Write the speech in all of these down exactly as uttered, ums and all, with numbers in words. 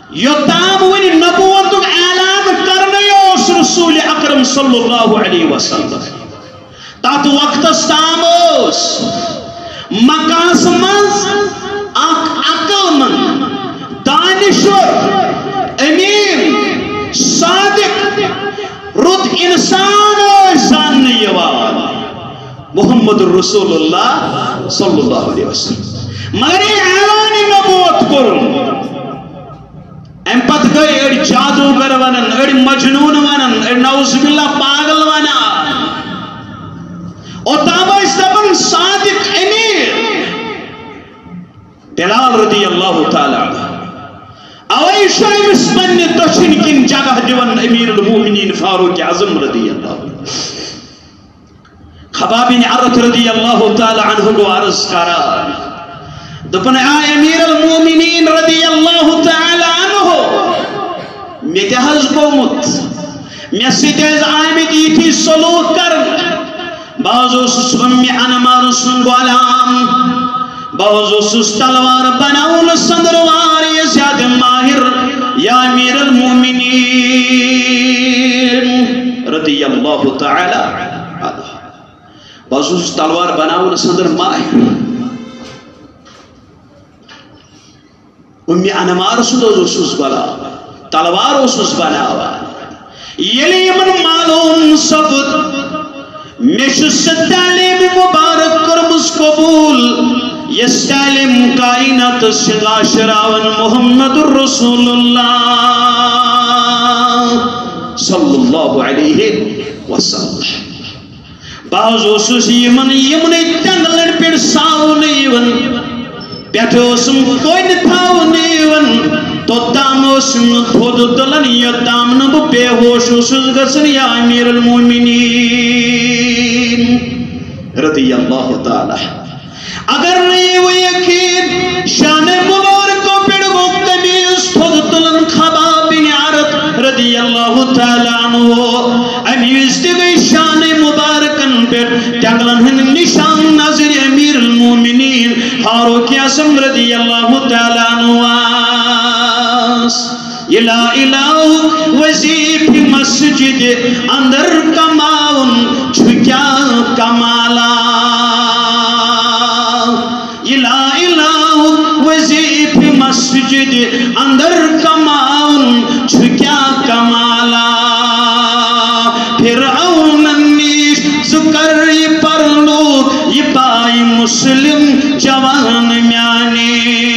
یوتام ونی نبوتک اعلان کرنے اس رسول اکرم صلی اللہ علیہ وسلم تات وقت تام اس مکاس منز اک عقل من دانشور امین صادق رد انسان زان یوان محمد رسول اللہ صلی اللہ علیہ وسلم مگر یہ اعلان نبوت کرن ام پت گئی اڑ جادوگر ونن اڑ مجنون ونن اڑ نعوذ باللہ پاگل ونن اوتام اس دپن صادق امیر بلال رضی اللہ تعالی عنہ اوے شایم اس پنہ دچن کن جگہ دیون امیر المومنین فاروق اعظم رضی اللہ عنہ خباب بن عرت رضی اللہ تعالی عنہ کو عرض کرا دپن اے امیر المومنین رضی اللہ تعالی عنہ میں تحز گومت میں سیدیز آئمت ایتی سلوک کرن بعضو سسومی انمار سن غلام بعضو سس تلوار بناون صدروار یہ زیاد ماہر یا امیر المومنین رضی اللہ تعالی عنہ بعضو سس تلوار بناون صدر ماہر امی انمار سدوز سس غلام تلوار اسس بناوا یلی یمن معلوم سبت میش تعلیم مبارک کرمز قبول یس تعلیم کائنات سگا شراون محمد الرسول اللہ صلی اللہ علیہ وسلم بعض اسس یمن یمن تنگلن پر ساون یون پیٹھوسم کوئی تھاون یون توتام اسم تھود دلن یتام نبو بے ہوش اسس گسن یا امیر المومنین رضی اللہ تعالی اگر نہیں وہ یقین شان مبارکوں پیڑ گفتمیز تھود دلن خباب بن عرت رضی اللہ تعالی عنہ امیز دیگئی شان مبارکن پیڑ تنگلن ہن نشان نظر امیر المومنین فاروق اعظم رضی اللہ تعالی عنہ لا الہ وزیف مسجد اندر کماؤن چھکیا کمالا لا الہ وزیف مسجد اندر کماؤن چھکیا کمالا فرعون نیش ذکر یہ پر لوگ یہ بائی مسلم جوان میانی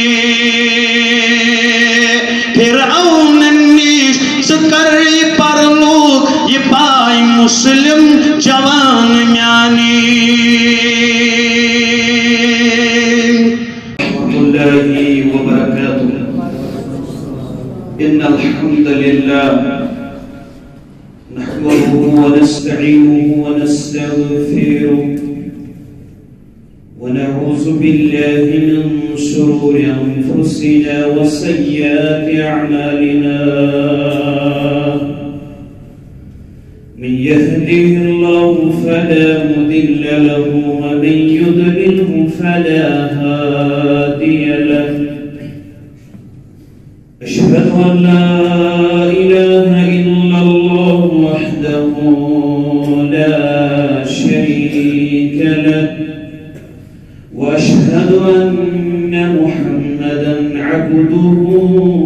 کری پر لوگ یہ پائی مسلم جوان میانی رحمت اللہ وبرکاتہ ان الحمد للہ نحمده ونستعینه ونستغفره ونعوذ بالله من شرور أنفسنا وسيئات أعمالنا من يهده الله فلا مضل له ومن يضلله فلا هادي له أشهد أن لا إله إلا الله وحده لا شريك له وأشهد أن محمدًا عبده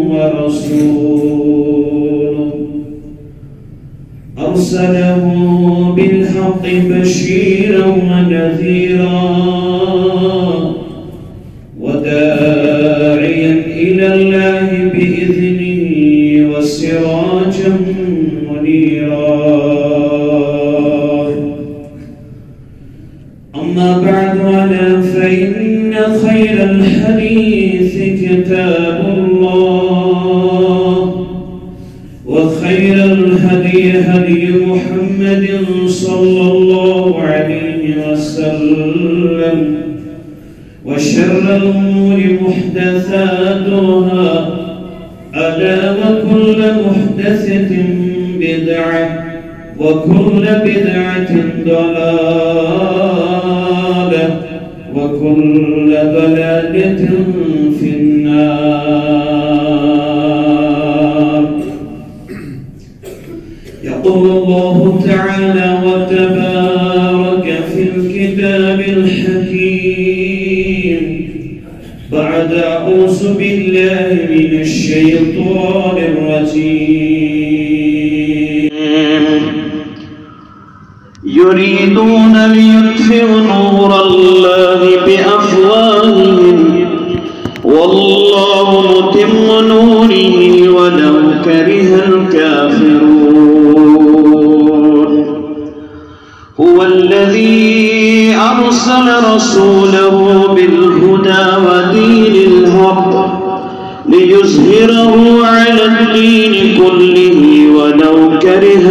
ورسوله أرسله بالحق بشيرًا ونذيرًا وداعيًا إلى الله بإذنه وسراجًا منيرًا أما بعد ألا فإن خير الحديث كتاب الله وخير الهدي هدي محمد صلى الله عليه وسلم وشر الأمور محدثاتها ألا وكل محدثة بدعة وكل بدعة ضلالة وكل ضلالة في النار يقول الله تعالى وتبارك في الكتاب الحكيم بعد أعوذ بالله من الشيطان الرجيم يريدون ليطفئوا نور الله بأفواههم والله متم نوره ولو كره الكافرون هو الذي أرسل رسوله بالهدى ودين الحق ليظهره على الدين كله ولو كره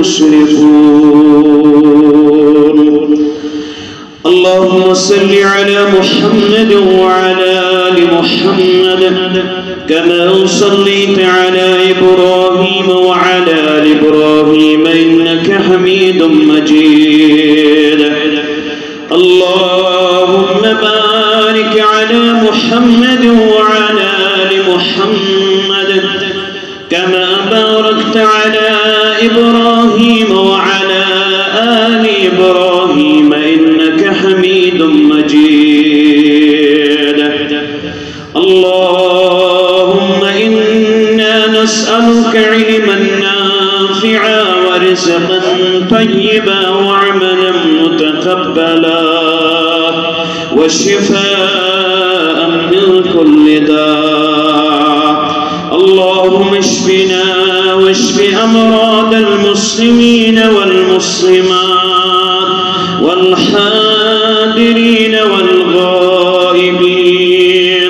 المشركون اللهم صل على محمد وعلى آل محمد كما صليت على إبراهيم وعلى آل إبراهيم إنك حميد مجيد اللهم بارك على محمد وعلى آل محمد كما باركت على إبراهيم وعلى آل إبراهيم إنك حميد مجيد اللهم إنا نسألك علما نافعا ورزقا طيبا وعملا متقبلا وشفاء من كل داء اللهم اشفنا واشف أمراض المسلمين والمسلمات والحاضرين والغائبين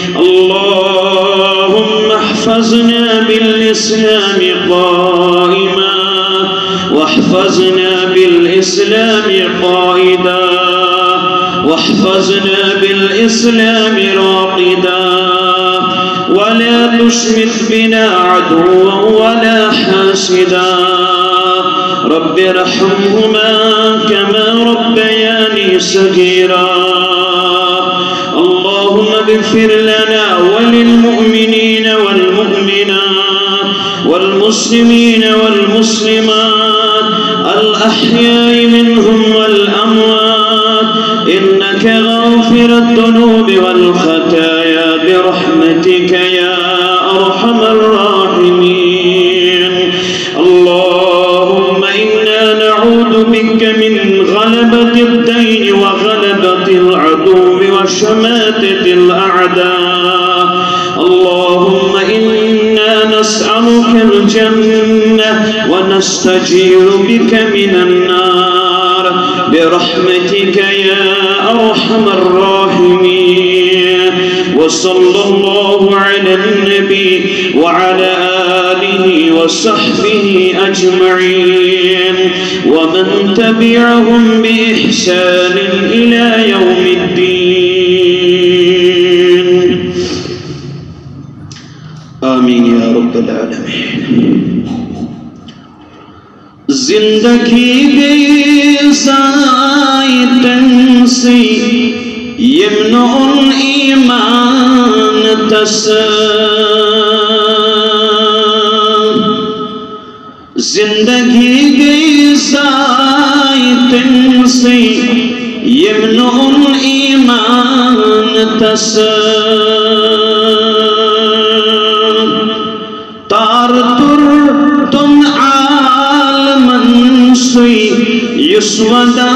اللهم احفظنا بالإسلام قائما واحفظنا بالإسلام قائدا واحفظنا بالإسلام راقدا ولا تشمت بنا عدوا ولا حاسدا رب ارحمهما كما ربياني صغيرا اللهم اغفر لنا وللمؤمنين والمؤمنات والمسلمين والمسلمات الأحياء منهم والأموات إنك غافر الذنوب والخطايا برحمتك يا أرحم الراحمين اللهم إنا نعوذ بك من غلبة الدين وغلبة العدو وشماتة الأعداء اللهم إنا نسألك الجنة ونستجير بك من النار برحمتك يا أرحم الراحمين وصلى الله على النبي وعلى آله وصحبه أجمعين ومن تبعهم بإحسان إلى يوم الدين آمين يا رب العالمين زندگی گئی سائتن سی یمنع ایمان تس زندگی گئی سائتن سی یمنع ایمان تس تار تر تم يسودا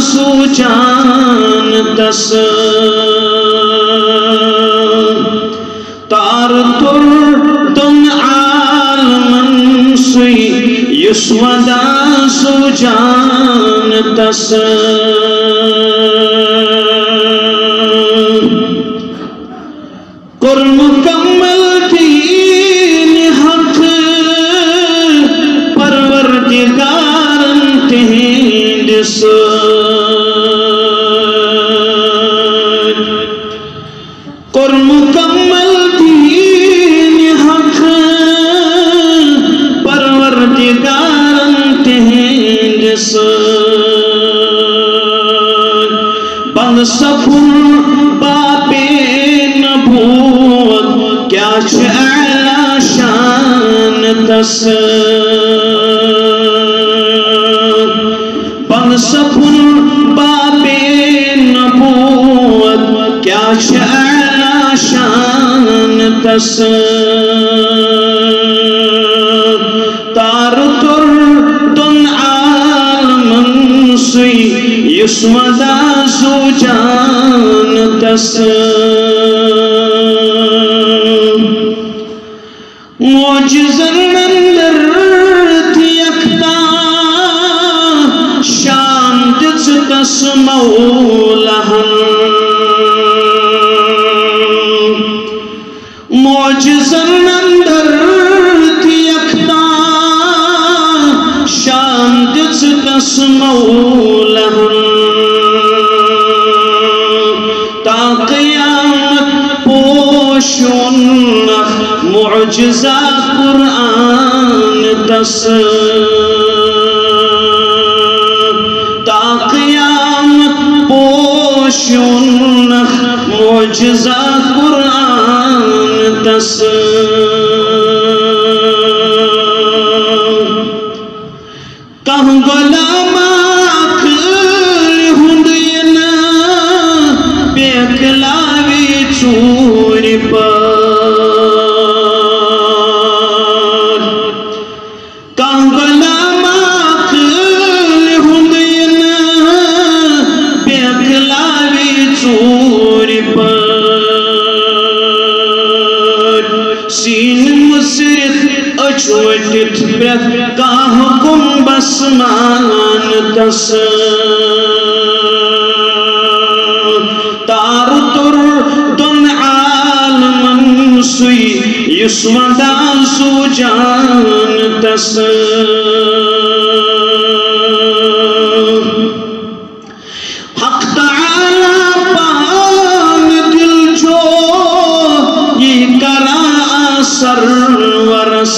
سوچان تس تار تر تم عالمن سوی يسودا سوچان تس قر مکمل دین حق پروردگارن تہند سن قر مکمل دین حق پروردگارن تہند سن بند سفر باب نبوت کیا چھ اعلی شان تس تس تار تر دن عالمن سوی یسمدا سو جان تس معجزن اندر تیکتا شان دچ تس مولہن معجزن اندر تیکتا شان دچ تس مولہن تا قیامت پوشن معجزہ قرآن تس تا قیامت پوشن معجزہ قرآن تس کہاں غلام آکل ہندین بیکلاوی چوری پر اچوٹت پرت کاہ کم بسمان تس تار تر دن عالمن سوی یسمدا سو جان تس حق تعالی پان دل جو یہ کرا اثر ورس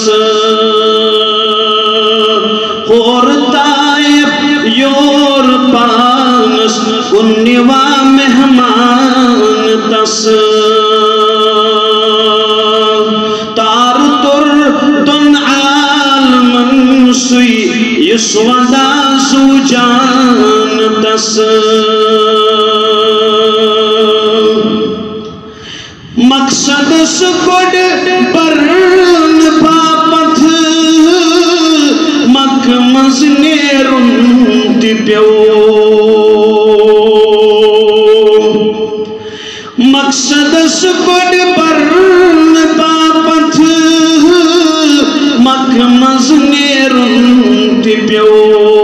خور طائف یور پانس کنیوا مہمان تس تار تر دن عالمن سوی یسودا سو جان تس مقصد سکڑ برن پاپت مک مزنیرن تی پیو مقصد سکڑ برن پاپت مک مزنیرن تی پیو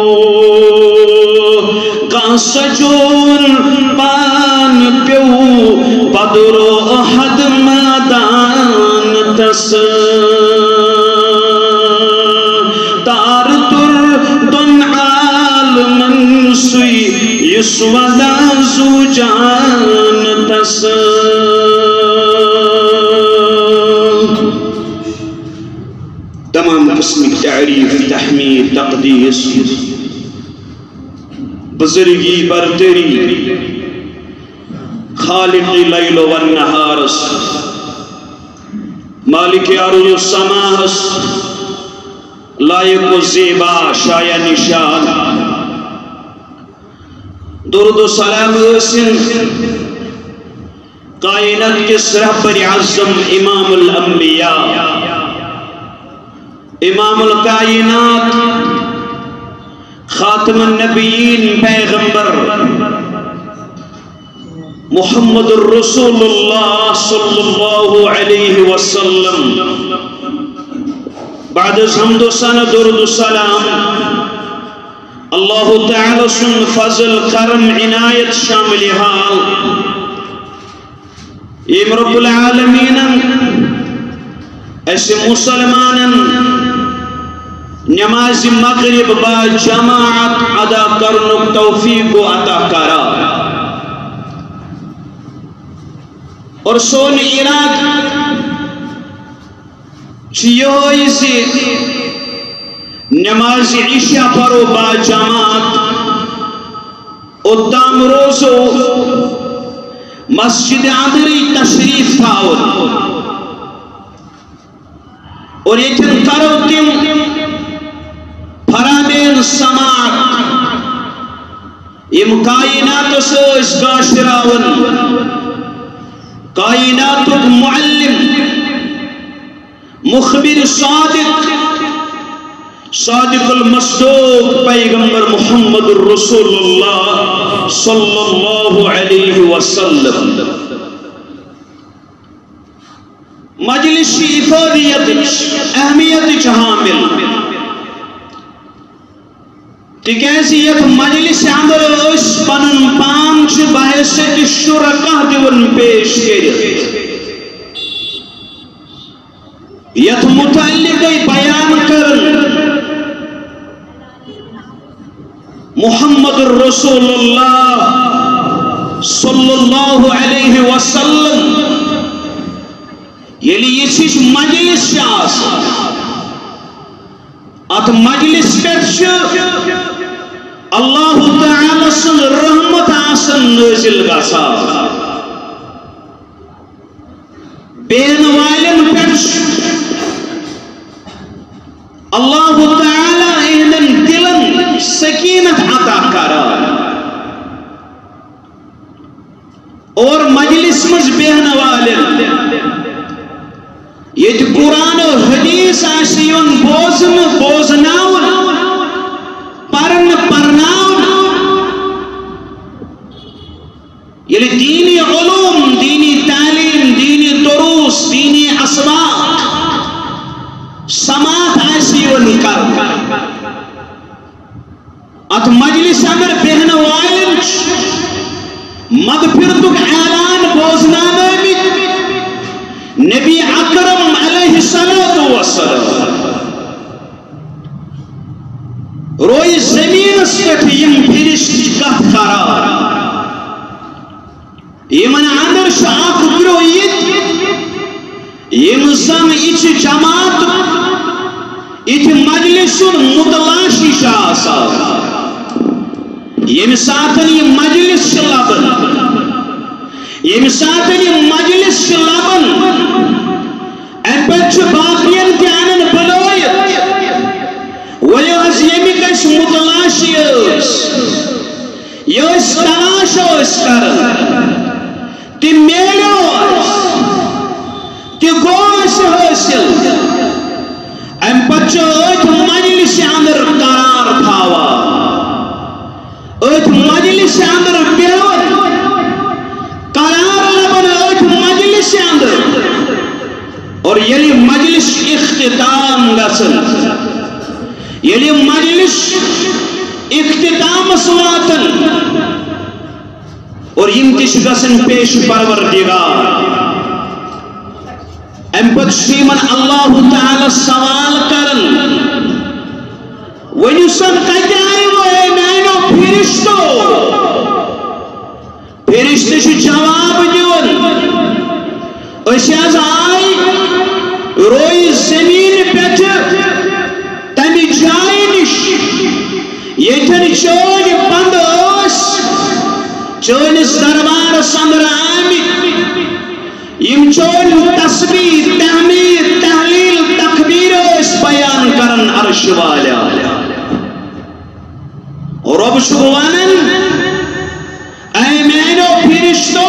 کان سجون پان پیو بدرو احد مادان تس تار تر دن عالمن سوی یسودا سو جان تس تمام قسم تعریف تحمید تقدیس بزرگی برتری خالق لیل و النہارس مالک ارض و سماحس لائق و زیبا شایع نشان درد و سلام حسن کائنات کس رہبر اعظم امام الانبیاء امام الکائنات خاتم النبیین پیغمبر محمد الرسول اللہ صلی اللہ علیہ وسلم بعد از حمد و ثنا درود و سلام اللہ تعالی سن فضل کرم عنایت شامل حال ایم رب العالمین ایسے مسلمان نماز مغرب با جماعت ادا کرنک توفیق و عطا کرا اور سون اراد چیوئی سے نماز عشاء پرو با جماعت اتام روزو مسجد عدری تشریف تھاؤ اور ایتن کرو تم فرامین سماعت یم کائنات سوز گاشراون کائنات معلم مخبر صادق صادق المصدوق پیغمبر محمد رسول اللہ صلی اللہ علیہ وسلم مجلس افادیت اہمیت حامل تکیازِ یت مجلس اندر اس پنن پان چھ بحیثیت شرکاء دیون پیش کرت یت متعلق بیان کرن محمد رسول اللہ صلی اللہ علیہ وسلم یلی یہ مجلس شاس ات مجلس پہ اللہ تعالی سن رحمت آسن نازل گژھا بین والن پہ اللہ تعالی اہدن دلن سکینت عطا کرا اور مجلس مز بہن والن یہ قرآن و حدیث آسیون بوزن بوزناون پرن پرناون یہ دینی علوم دینی تعلیم دینی دروس دینی اسباب سماعت آسیون کر ات مجلس اگر بہن والن مغفرتک اعلان بوزنان نبی اکرم علیہ السلام روئی زمین سکت یم پھرشت کت قرار یمن اندر شاک گرویت یم زن اچ جماعت اچ مجلس متلاشی شاسا یم ساتن یم مجلس لبن یم ساتن یم مجلس لبن ان پچ باقین تیانن بلویت ویوز یمی کش متلاشی اس یوز تلاش اس کرن تی میلو اس تی گوش حاصل ان پچ ایت مجلس اندر قرار تھاوا ایت مجلس اندر بیون قرار لبن ایت مجلس اندر اور یلی مجلس اختتام گسن یلی مجلس اختتام سواتن اور یمتش گسن پیش پروردگار امپت شیمن اللہ تعالی سوال کرن ونیو سن کجائی وہ اے مینو پھرشتو پھرشتش جواب دیون اشیاز آئی روئی زمین پیچ تمی جائی نش یہ تن چون بند اس چون اس دربار سمر آمد یم چون تسبیح تحمید تحلیل تکبیر اس بیان کرن عرش والا رب شبوانن اے مینو پھرشتو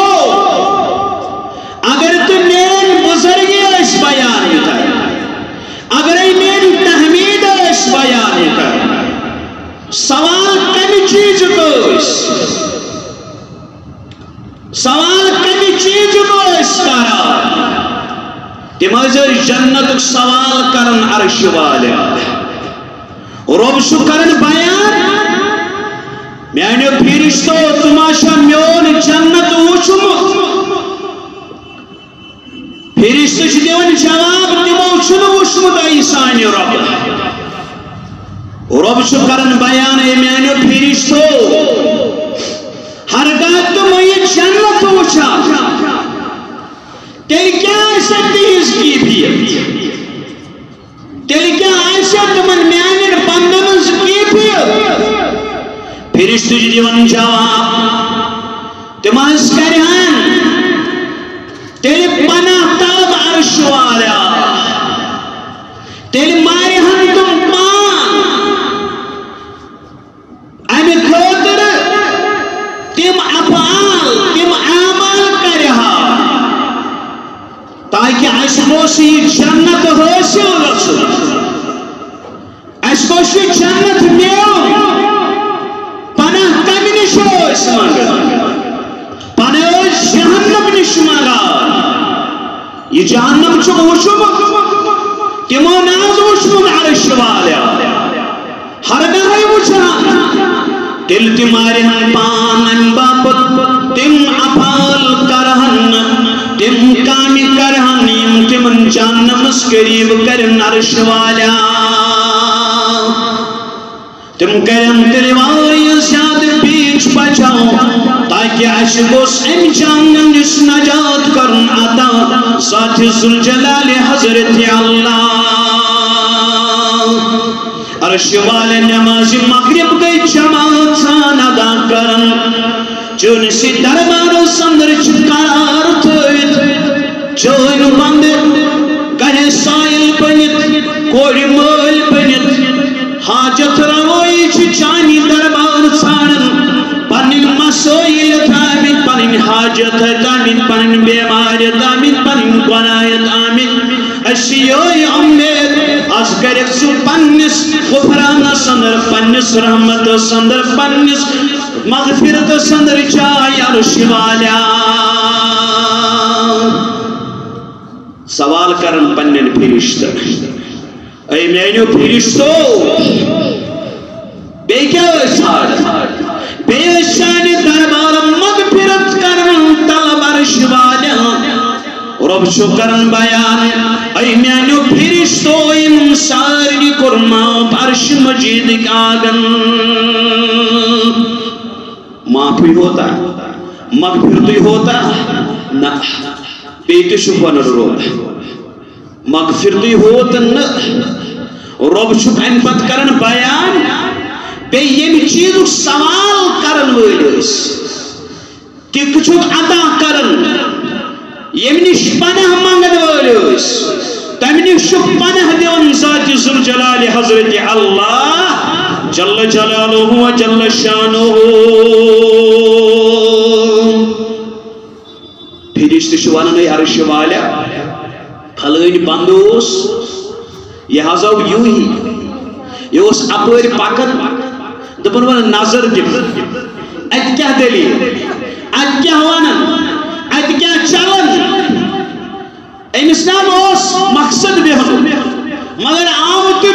اگر تو مین بزرگی اس بیان کر اگر مین تحمید اس بیان کر سوال کمی چیز کو اس سوال کمی چیز کو اس کرا تمہر جنت سوال کرن عرش والا رب شکرن بیان میانو پھرشتو تماشا میون جنت وچمت پھرشتو دیون جواب تمو چھنو وچمت ای سانی رب رب شکرن بیان اے میانو پھرشتو ہرگاہ تم یہ جنت وچا تیل کیا ایسا تیز کی بھی تیل کیا ایسا تمن میانر بندنز کی بھی پھرشتو دیون جواب تمہس کرہن تیل پناہ طلب عرش والا تیل مارے ہن تم پان امی خاطر تم افعال تم اعمال کرہا تاکہ عشقوں سے جنت حاصل یہ جنت میل پناہ کم نش مانگان پناہ جہنم نش مانگان یہ جہنم چھ وچھمت تمو ناز وچھمت عرش والیا ہرگاہ وچھان دل تمہارن پانن باپت تم افعال کرہن تم کامی کرہن یم تمن جہنمس قریب کرن عرش والا تم کرم تلواری زیاد پیچ بچاؤ تاکہ عشقوس ام جہنم نس نجات کرن عطا ذات ذوالجلال حضرت اللہ عرش والے نماز مغرب گئی جماعت سان ادا کرن چون سی دربار سندر چکار تھوید چون بند کہے سائل بنت کوڑی مول بنت حاجت روئی چانی دربار سانن پنن مسائل تامن پنن حاجت تامن پنن بیمار تامن پنن گنایت آمن اشیائی امید از کرک سو پنس غفران سندر پنس رحمت سندر پنس مغفرت سندر جای عرش والا سوال کرن پنن پھرشتہ اے میانیو پھرشتو بے کیا ساتھ بے شان دربار مغفرت کرن طلب عرش والا رب شکرن بیان اے میانیو پھرشتو ام سارنی کرماؤ عرش مجید آگن معافی ہوتا مغفرتی ہوتا نہ بیٹی شکوان روتا مغفرتی ہوتا نہ رب شکرن پت کرن بیان بے یہ چیز سوال کرن ویلس کہ کچھ عطا کرن یمنش پناہ منگن ویلس تمنش پناہ دیون ذات ذوالجلال حضرت اللہ جل جلالہ و جل شانہ پھرشتہ چھ ونان اے عرش والا پھلٲنۍ بندوس یہ حظ آو یوہی یہ اس اپر پکن دپن ون نظر دن ات کیا دلیل ات کیا ونان ات کیا چلن امس نام اس مقصد بہن مگر آو تو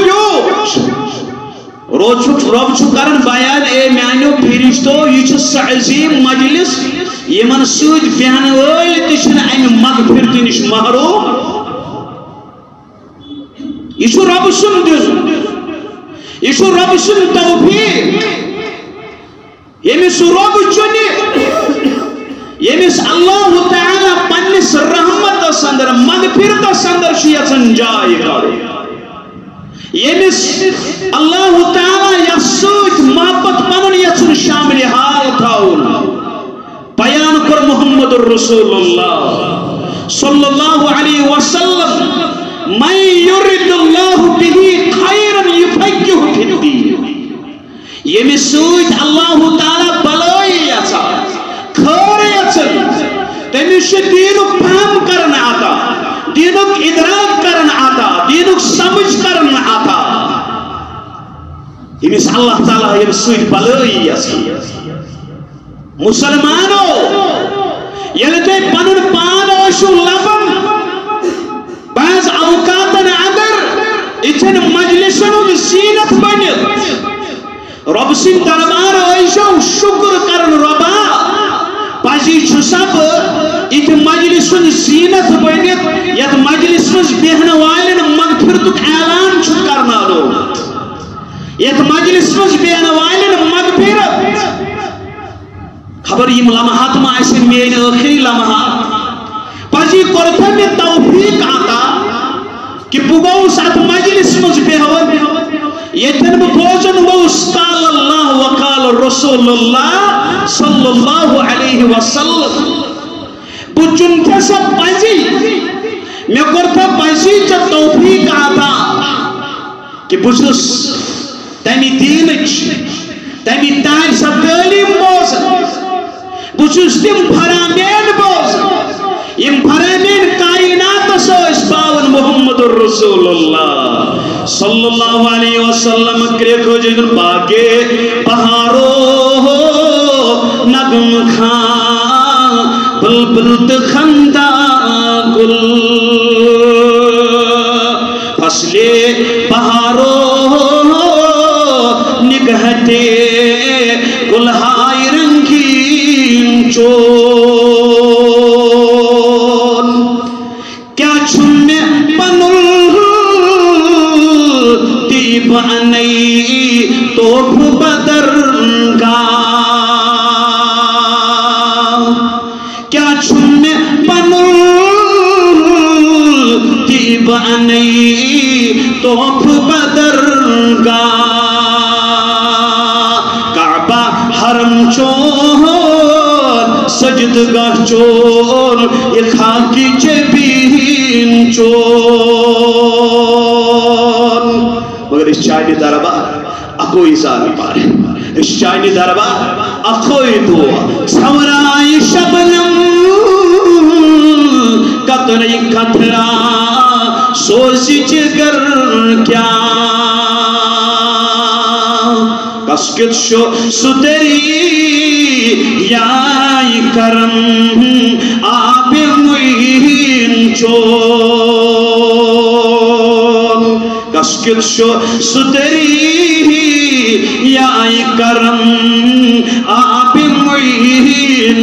بیو رب چھو کرن بیان اے میانیو پھرشتو یہ چھ سہ عظیم مجلس یمن سود بہن وٲلۍ تہِ چھِنہٕ امہِ مغفرتہِ نش محروم یہ چھو رب سن دن یہ چھو رب سن توفیق یمس رب چنی یمس اللہ تعالی پنس رحمت سندر مغفرت سندر شیعن جائے کرو یمس اللہ تعالی یسوت محبت پنن یسن شامل حال تھاون بیان کر محمد الرسول اللہ صلی اللہ علیہ وسلم من یرد اللہ به خیرا یفقہہ فی الدین یمس سوت اللہ تعالی بلائی یژھا خیر یژھان تمس چھ دینک فہم کرن عطا دینک ادراک کرن عطا دینک سمجھ کرن عطا یمس اللہ تعالی یمس سوت بلائی یژھا مسلمانو ییٚلہِ تُہۍ پنُن پان ٲسِو لبان بعض اوقاتن اگر اتن مجلسن ہند زینت بنت رب سن دربار ٲسِو شکر کرن ربا پزی چھ سب ات مجلس ہند زینت بنت یت مجلس مز بیہن والن مغفرتک اعلان چھ کرناومت یت مجلس مز بیہن والن مغفرت خبر یم لمحات ما آسن میٲنۍ ٲخری لمحات پزی کورتھا مےٚ توفیق عطا کہ بہ گوس ات مجلس مز بہون یتن بہ بوزن گوس قال اللہ وقال رسول اللہ صلی اللہ علیہ وسلم بہ چنتھا سا پزی مےٚ کورتھا پزی ژےٚ توفیق عطا کہ بہ چھُس تمہِ دیٖنٕچ تمہِ تانۍ سا تعلیٖم بوزان بہ چھُس تِم فرامین بوزان یم فرامین کائنات ٲسۍ باون محمد الرسول اللہ صلی اللہ علیہ وسلم کرے کو جن باقے پہاڑو نغم خان بلبل خندہ گل فصلے پہاڑو نگہتے گلہائی رنگین چون کیا چھن میں پنل دیب انئی توپ بدرگاہ کیا چھن میں پنل دیب انئی توپ بدرگاہ کعبہ حرم چون سجدگاہ چون یہ خاکی جبین چون مگر اس چائنی دربار اکوئی زانی پارے اس چائنی دربار اکوئی دعا سورائی شبنم قطری قطرہ سوزی جگر کیا کسکت شو سدری یائی کرم آب موین چون کسکت شو سدری یائی کرم آب موین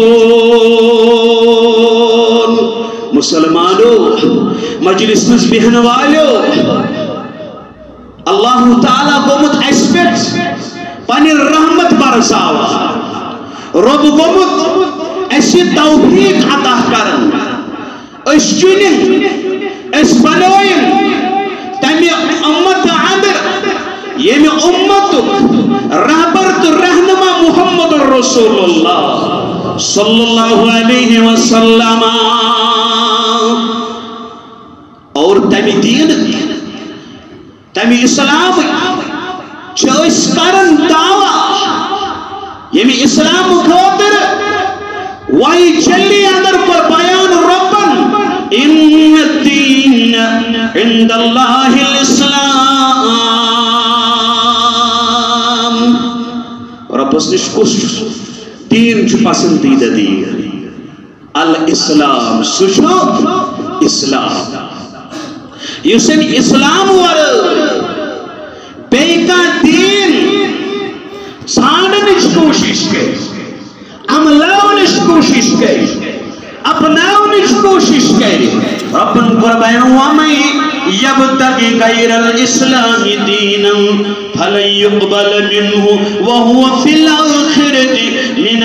چون مسلمانوں مجلس مز بہن والو اللہ تعالیٰ گومت اسپیٹ پانی رحمت برساوا رب گومت اسی توفیق عطا کرن اس چنین اس بنوین تمی امت عامر یمی امت رہبر تو رہنما محمد رسول اللہ صلی اللہ علیہ وسلم اور تمی دین تمی اسلام چوئس کرن دعویٰ یمی اسلام خاطر وائی جلی اندر پر بیان ربن ان الدین عند اللہ الاسلام رب اس نشکوش دین چو پسندیدہ دین الاسلام سوچو اسلام یسن اسلام ور بیکا دین ساننش کوشش کے عملونش کوشش کے اپناونش کوشش کے ربن قربان ومن یبتغی غیر الاسلام دینا فلن يقبل منه وهو في الآخرة من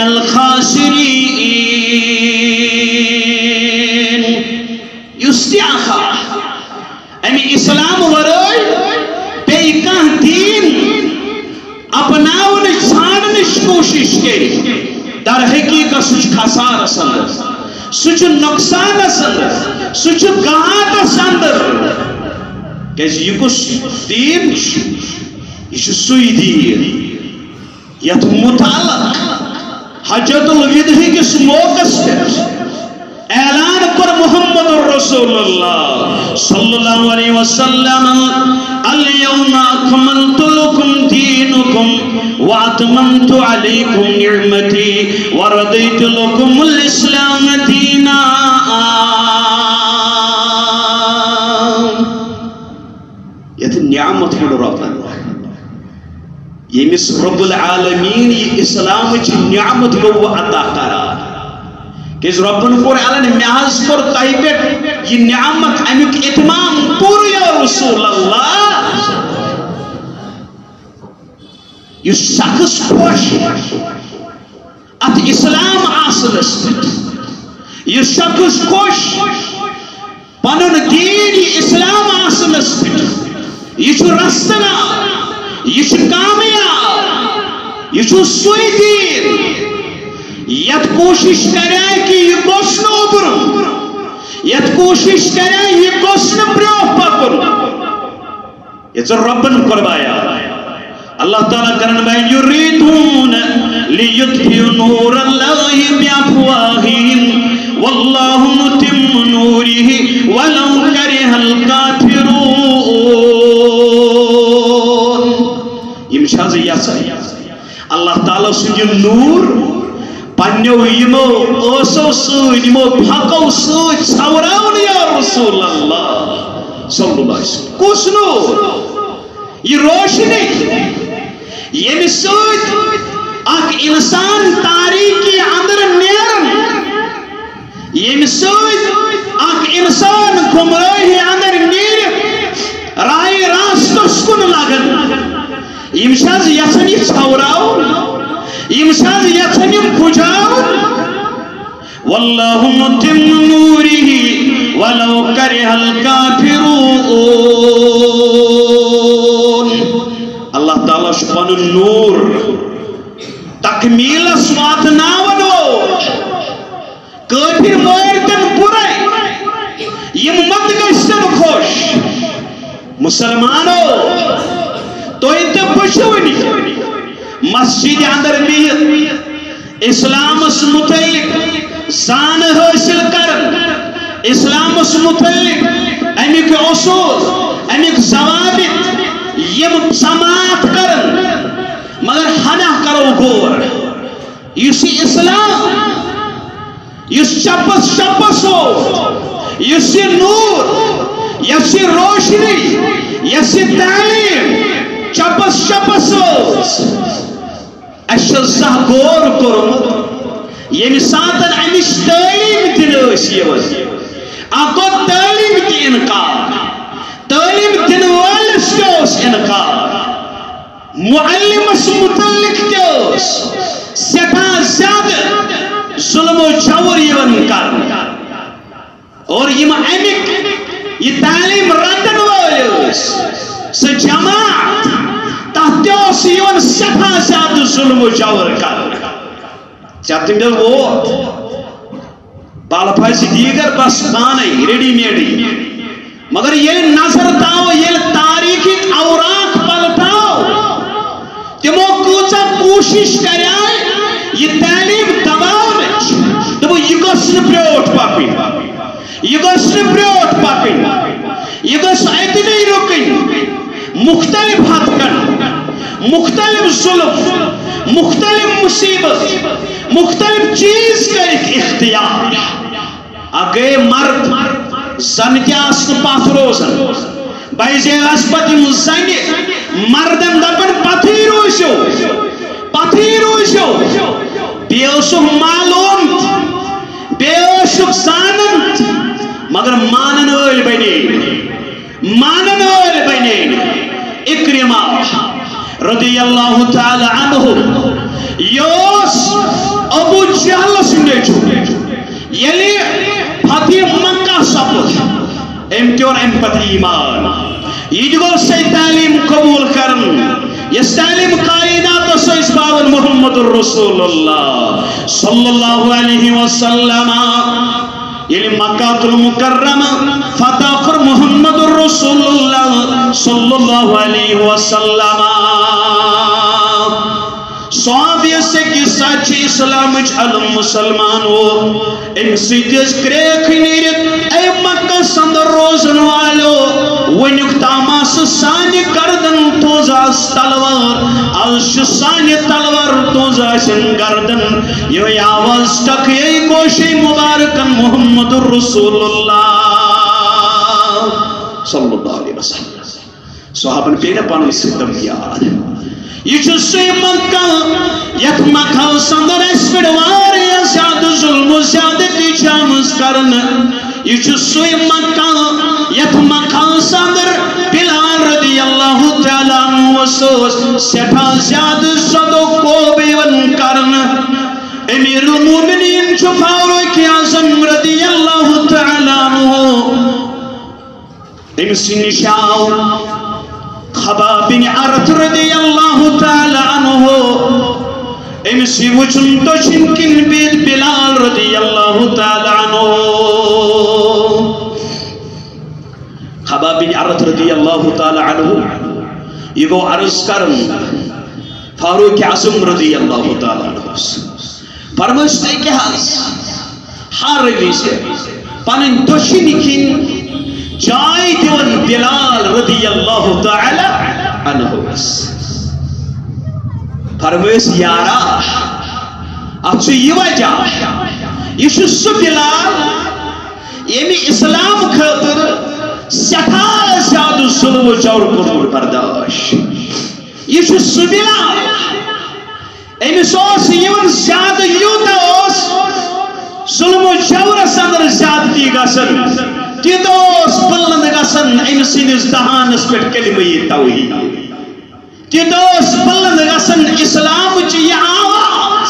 الخاسرين یستعخا امی اسلام ورائی بیکاں دین اپناونش ساننش کوشش کے در حقیقت سچ خسار سندر سچ نقصان سندر سچ گاہت سندر کیسے یہ کس دین یہ سوئی دین یہ متعلق حجت الودہی کس موقع سے اعلان پر محمد رسول اللہ صلی اللہ علیہ وسلم اليوم اکملت لکم دینکم واتممت علیکم نعمتی وردیت لکم الاسلام دینا یہ نعمت پر ربنا یہ مس رب العالمین یہ اسلام چی نعمت کو عطا کرا کہ اس ربن پور علن محض پر طیبت یہ نعمت امیک اتمام پور یا رسول اللہ یہ شخص خوش ات اسلام آسلس یہ شخص خوش پنن دین یہ اسلام آسلس یہ چھو رستنا یہ چھو کامیاب یہ چھو سوئی دین یت کوشش کرے کہ یہ گوشن اوبرم یت کوشش کرے یہ گوشن بریو پکر یہ تو ربن قربایا اللہ تعالیٰ کرن بین یریدون لیطفئوا نور اللہ بافواہہم واللہ متم نورہ ولو کرہ الکافرون نور پنیو یمو اوسو سوید یمو بھاکو سوید سوراون یا رسول اللہ صلی اللہ علیہ وسلم کس نور یہ روشنی یم سوید اک انسان تاریکی اندر نیرن یم سوید اک انسان گمراہی اندر نیر راہ راستس کن لگن یم شاز یژھن یہ ژھوراون یم شاز یژھن یم پھجاون واللہ متم نورہ ولو کرہ الکافرون اللہ تعالیٰ چھ پنن نور تکمیلس واتناون وول کافر مٲرتن برے یم مت گژھن خوش مسلمانو توئی تو پشونی مسجد اندر بہت اسلام اس متعلق زان حاصل کرن اسلام اس متعلق امیک اصول امیک ضوابط یم سماعت کرن مگر ہنا کرو غور یسی اسلام یس چپس چپس ہو یسی نور یسی روشنی یسی تعلیم چپس چپس اشل سہ غور کورمت یم ساتن امش تعلیم دنس اگو تعلیم تی انکار تعلیم دن والس تس انکار معلمس متعلق تس سٹھا زیادہ ظلم و جور یون کر اور یم امیک یہ تعلیم رٹن والس سہ جماعت تحت یون سٹھا زیادہ ظلم و جور کر چاہتے ہیں وہ بال پھاسی دیگر بس پانے ریڈی میڈی مگر یہ نظر تاو یہ تاریخی اوراق پلٹاو تمو کوچا کوشش کریائے یہ تعلیم دباؤ نچ دبو یہ گسن پریوٹ پاپی یہ گسن پریوٹ پاپی یہ گس ایتنی رکن مختلف حد کن مختلف ظلم مختلف مصیبت مختلف چیز کا ایک اختیار اگے مرد زن کیاس پاس روزن بائزے اسپتی مزنی مردن دبن پتھی روشو پتھی روشو بیوشو معلوم بیوشو زانن مگر مانن وال بنین مانن وال بنین اکرمہ رضی اللہ تعالی عنہ یوس ابو جہل سنے چھو یلی فتح مکہ سپد ام تیور ام پت ایمان یہ گو سی تعلیم قبول کرن یہ تعلیم کائنات سے اس باون محمد الرسول اللہ صلی اللہ علیہ وسلم یلی مکہ المکرم فتح کر محمد الرسول اللہ صلی اللہ علیہ وسلم صحابیہ سے قصہ چھ اسلام علم مسلمان ہو ان سیدیس کریک نیرت اے مکہ سندر روزن والو ونک تاماس سانی کردن توزاس تلوار الش سانی تلوار توزاسن گردن یہ آواز تک یہ کوشی مبارکن محمد الرسول اللہ صلی اللہ علیہ وسلم صحابن پینے پانوی ستم یاد یہ چھو سی مکہ یک مکہ سندر اس پڑوار یا زیاد ظلم و زیادتی جامز کرن یہ چھو سی مکہ یک مکہ سندر بلال رضی اللہ تعالیٰ عنہ وسوس سٹھا زیاد صدو کو بیون کرن امیر المومنین چھو فاروق اعظم رضی اللہ تعالیٰ عنہ امسی نشاؤ خباب بن عرط رضی اللہ تعالی عنہ امسی وچن تو چنکن بید بلال رضی اللہ تعالی عنہ خباب بن عرط رضی اللہ تعالی عنہ یہ وہ عرض کرن فاروق اعظم رضی اللہ تعالی عنہ فرمشتے کہ ہر روی سے پانن دوشی نکین جائے دیون بلال رضی اللہ تعالی عنہ فرمیس یارا اتھ یہ وجہ یہ سہ بلال یمی اسلام خاطر سٹھا زیادہ ظلم و جور کورمت برداشت یہ سہ بلال امس زیادہ یوتہ ظلم و جورس اندر زیادتی گژھان تیوتہ بلند گژھان ام سندس دہانس پہ کلمہ توحید تیوتہ بلند گژھان اسلام چہ یہ آواز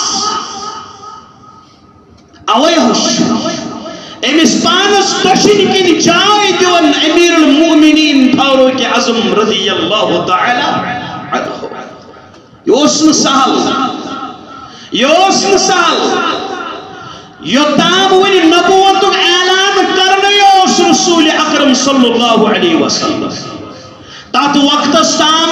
اوے ہوش امس پانس دشن کن جائے دیون امیر المومنین فاروق اعظم رضی اللہ تعالی عنہ یہ سہل یہ سہل یوتام ونی نبوت اعلان کرنے اس رسول اکرم صلی اللہ علیہ وسلم تات وقت تام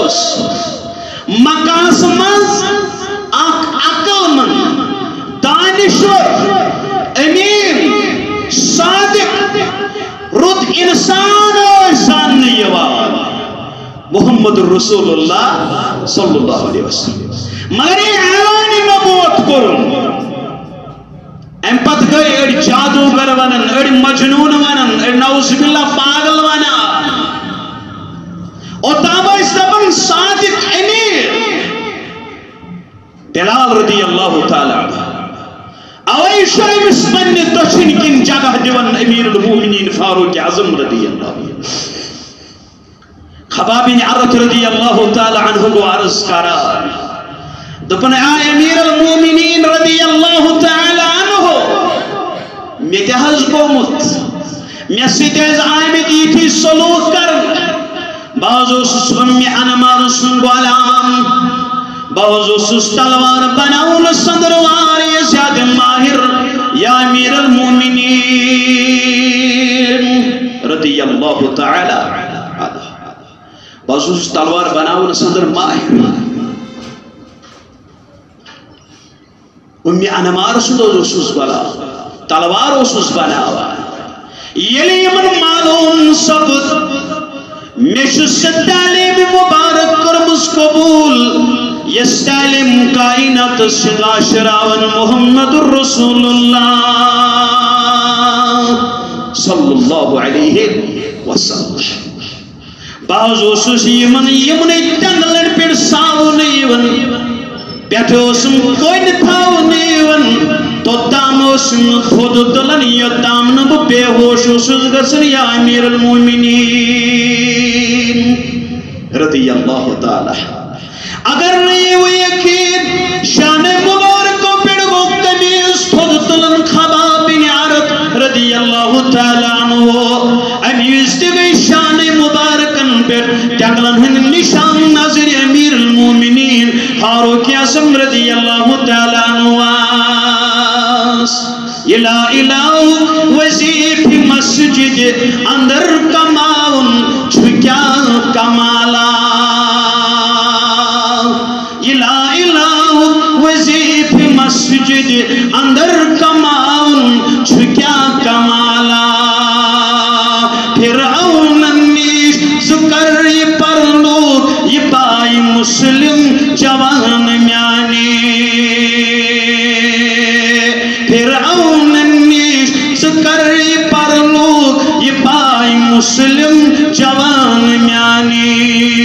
مکاس مز عقل من دانشور امین صادق رد انسان سان یوان محمد رسول اللہ صلی اللہ علیہ وسلم مگر یہ اعلان نبوت کرن ام پت گئی اڑ جادوگر ونن اڑ مجنون ونن اڑ نعوذ باللہ پاگل ونن اوتام اس دپن صادق امیر بلال رضی اللہ تعالی عنہ اوے شایم اسمن دچن کن جگہ دیون امیر المومنین فاروق اعظم رضی اللہ عنہ خباب بن عرت رضی اللہ تعالی عنہ کو عرض کرا دپن اے امیر المومنین رضی اللہ تعالی عنہ میں تحز گومت میں سیدیز آئیمت یہ سلوک کر بعضو سسمی انمار سن غلام بعضو سس تلوار بناون صدروار یہ زیادہ ماہر یا امیر المومنین رضی اللہ تعالی عنہ بعضو سس تلوار بناون صدر ماہر امی انمار سن سس غلام تلوار اسس بناوا یلی یمن معلوم سبت میش تعلیم مبارک کرمس قبول یس تعلیم کائنات سگا شراون محمد الرسول اللہ صلی اللہ علیہ وسلم بعض اسس یمن یمن تنگلن پر ساون یون پیٹھوسم کوئی تھاون یون توتام اسم خود دلن یتام نب بے ہوش اسس گسن یا امیر المومنین رضی اللہ تعالی اگر نہیں وہ یقین شان مبارک کو پیڑ گو تمیز خود دلن خباب بن عرت رضی اللہ تعالی عنہ امیز دیگئی شان مبارکن پیڑ تگلن ہن نشان نظر امیر المومنین فاروق اعظم رضی اللہ تعالی عنہ لا الہ وزیف مسجد اندر کماؤن چھکیا کمالا لا الہ وزیف مسجد اندر کماؤن چھکیا کمالا فرعون نیش ذکر یہ پرلو یہ بائی مسلم جوان میانی مسلم جوان میانی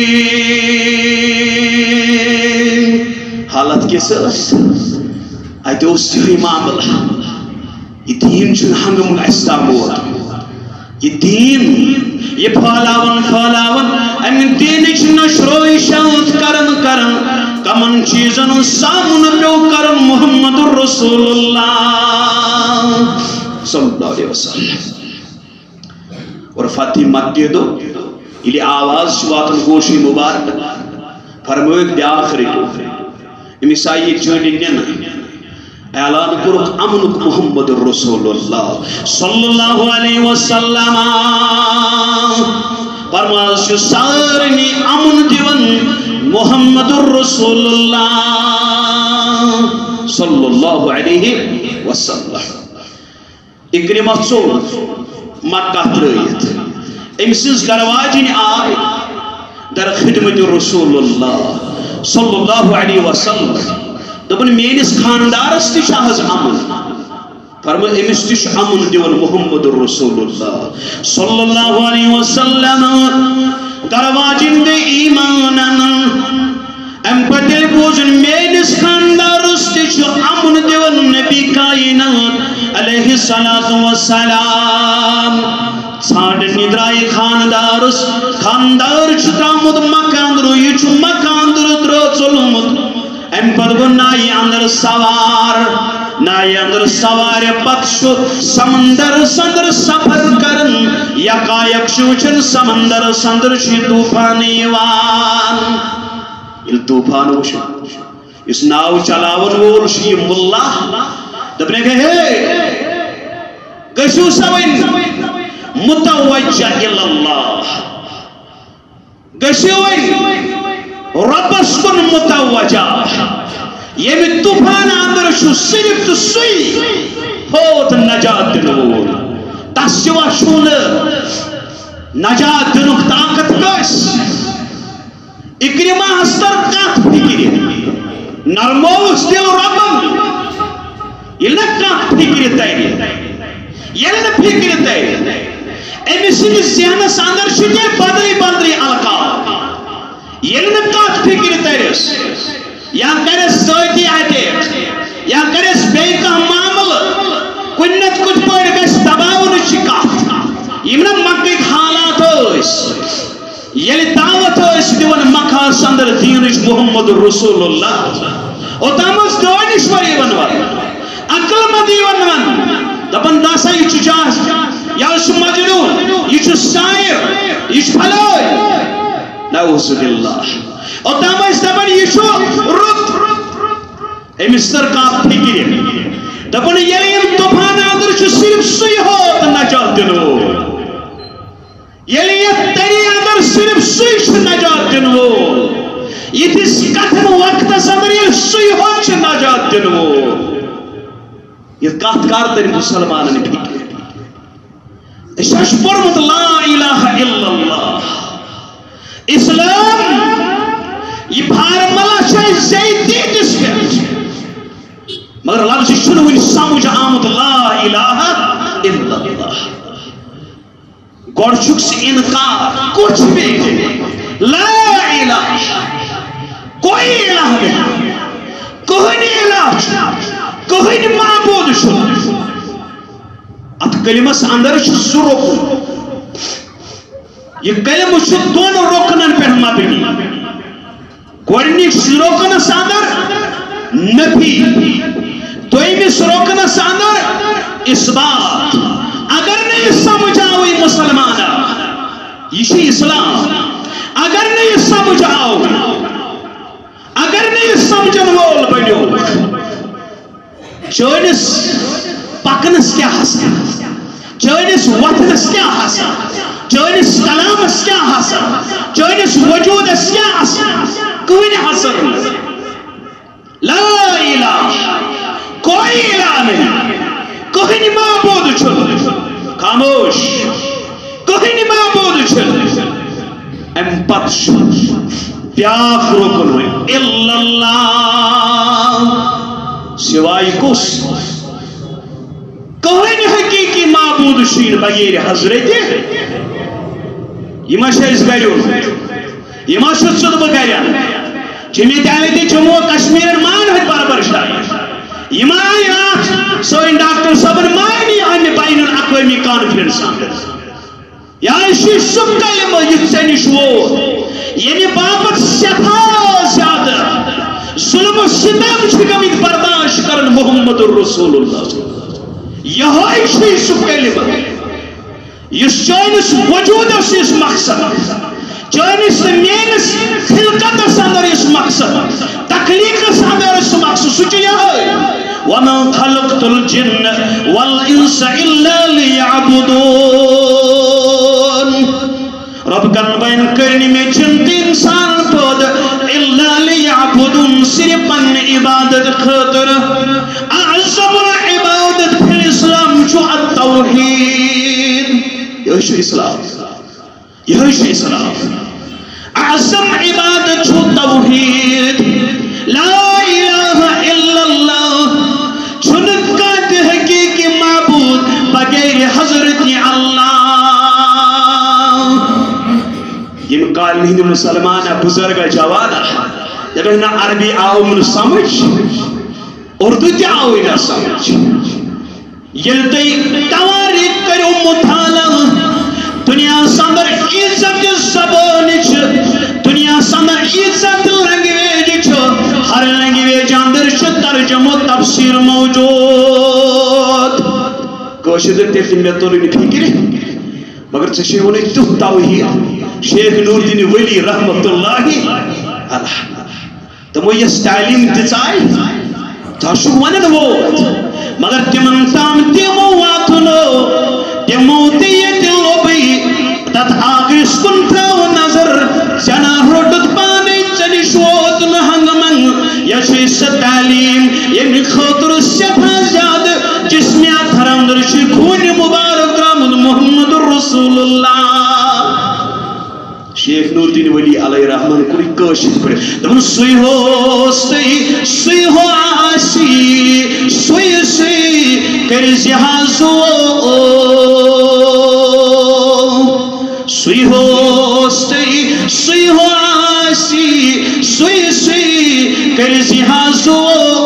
حالت کس اتہ اس یہ معاملہ یہ دین چھ ہنگم اسلام یہ دین یہ پھالاون پھالاون امن دین چھ نشر و اشاعت کرن کرن کمن چیزن سامن پیو کرن محمد الرسول اللہ صلی اللہ علیہ وسلم اور فاتح مکہ دو یہ آواز واتن گوشی مبارک فرمویک دی آخری تو امیس آئی جوڑی نینا اعلان کرک امنک محمد الرسول اللہ صلی اللہ علیہ وسلم فرماز سارنی امن دیون محمد الرسول اللہ صلی اللہ علیہ وسلم اکرمہ ژوٚل مکہ ترٲیِتھ أمۍ سٕنٛز گرواجِنۍ آے در خدمت رسول اللہ صلی اللہ علیہ وسلم دپن میانس خاندارس تہ حظ امن فرما امس تہ امن دیون محمد رسول اللہ صلی اللہ علیہ وسلم درواجن دے ایمانن ام پتل بوزن میانس خاندارس تہ امن دیون نبی کائنات علیہ الصلوۃ والسلام ژھانڈ ندرائی خاندارس خاندار چھ درامت مکاندر یہ چھ مکاندر درو ژولمت ام پتہ گو نائی اندر سوار نائی اندر سوار پتہ سمندر سندر سفر کرن یکایک چھ وچھن سمندر سندر چھ طوفان یوان یل طوفان وچھن اس ناو چلاون وول چھ یہ ملا دپنے کہ ہے گژھو سوین متوجہ اللہ گژھو ربس کن متوجہ یہ طوفان اندر چھ صرف تو سوئی ہوت نجات دنول تس سوا چھون نجات دنک طاقت کس اکرمہ ہستر کت فکر نرموس دل ربم یہ نہ کت فکر تیری یہ نہ فکر تیری امی سنی ذہنس اندر چھتے بدری بدری القاب یہ نہ کت فکر تیریس یا کرس ذاتی اٹیک یا کرس بے کا معامل کنت کچھ پڑ گس دباون چھ کت یم نہ مکہ حالات اس یل دعوت اس دیون مکہ سندر دینش محمد رسول اللہ اوتامس دانشوری ونور عقل مندی ونون دپن داسا یہ چھ جاز یا چھ مجنون یہ چھ شاعر یہ چھ پھلوئی نعوذ باللہ اوتامس دپن یہ چھ رت امس سر کا فکر دپن یلیم طوفان اندر چھ صرف سوئی ہوت نجات دنو یلی تری اندر صرف سوئی چھ نجات دنو یتس کتن وقت اندر یہ سوئی ہوت چھ نجات دنو یہ کت کار تری مسلمان نے فکر شش پرمت لا الہ الا اللہ اسلام یہ بھارملہ چھے زیدی جس پہ مگر لفظ شنو سمجھ آمد لا الہ الا اللہ گوڑ چک سے انکار کچھ بھی لا الہ کوئی الہ نہیں کوئی الہ کوئی معبود چھو ات کلمس اندر چھ سو رکن یہ کلمہ چھ دونوں رکنن پہ مبنی گوڑنک رکنس اندر نفی دویمس رکنس اندر اثبات اگر نہیں سمجھ آوئی مسلمان یہ چھ اسلام اگر نہیں سمجھ آو اگر نہیں سمجھن وول بنیو چونس پکنس کیا حسن چونس وطنس کیا حسن چونس کلامس کیا حسن چونس وجودس کیا حسن کوئی حسن لا الہ کوئی الہ نہیں کوئی معبود چھل خاموش کوئی معبود چھل ام پتش پیاک رکن ہوئی الا اللہ سوائی کس کوئی حقیقی معبود شین بغیر حضرت یہ ماشا اس گریون یہ ماشا صدب گریان جمعیت آلیتی جمعہ کشمیر مان ہے برابر شاید یہ مائی آت سوئن ڈاکٹر صبر مانی ہمیں بین الاقوامی کانفرنس آمد یا اسی سب کلمہ یہ سنش وہ یعنی بابت سفا زیادہ ظلم و ستم چھگمید برداشت کرن محمد الرسول اللہ یہ اسی سب کلمہ یہ چونس وجود اس مقصد چونس مینس خلقت اندر اس مقصد تخلیق اندر اس مقصد سوچے یہ وَمَا خَلَقْتُ الْجِنَّ وَالْإِنسَ إِلَّا لِيَعْبُدُونَ رب کرن بین کرنی میں جنت انسان پود إِلَّا لِيَعْبُدُونَ صرف ان عبادت خطر اعظم العبادت فی الاسلام جو التوحید یہ شو اسلام یہ شو اسلام اعظم عبادت جو توحید لا الہ الا کال ہند مسلمان بزرگ جوانا جب نا عربی آو من سمجھ اردو تی آو نا سمجھ یل تی تواریخ کرو مطالعہ دنیا سندر عزت زبان چھ دنیا سندر عزت لینگویج چھ ہر لینگویج اندر چھ ترجمہ تفسیر موجود کوشش تے میں تو نہیں فکر مگر چھ ونی تو توحید شیخ نور الدین ولی رحمت اللہ علیہ تمو یہ تعلیم دژائی تاشو ونن ووت مگر تمن تام تمو واتنو تمو تیت لوبی تت آگرس کن تھو نظر جنا روٹت پانی چنی شوت نہنگ من یشی س تعلیم یہ خاطر سفا زیاد جس میں اتھرم درش خون مبارک رحمت محمد رسول اللہ شیخ نور الدین ولی علیہ رحمان کوئی کوشش کرے دمن سوئی ہو سوئی سوئی ہو آسی سوئی سوئی کر جہازو سوئی ہو سوئی سوئی ہو آسی سوئی سوئی کر جہازو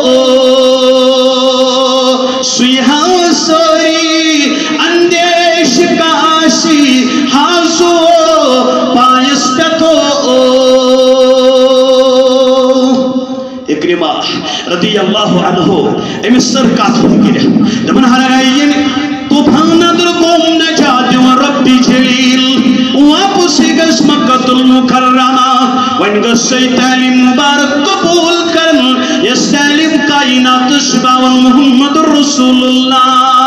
سوئی ہاں سوئی اندیش کاسی ہازو اکرمہ رضی اللہ عنہ امس سر کات فکر دمن ہرائین طوفان در قوم نجات و ربی جلیل واپس گس مکۃ المکرمہ ون گسی تعلیم مبارک قبول کرن اس تعلیم کائنات شباون محمد رسول اللہ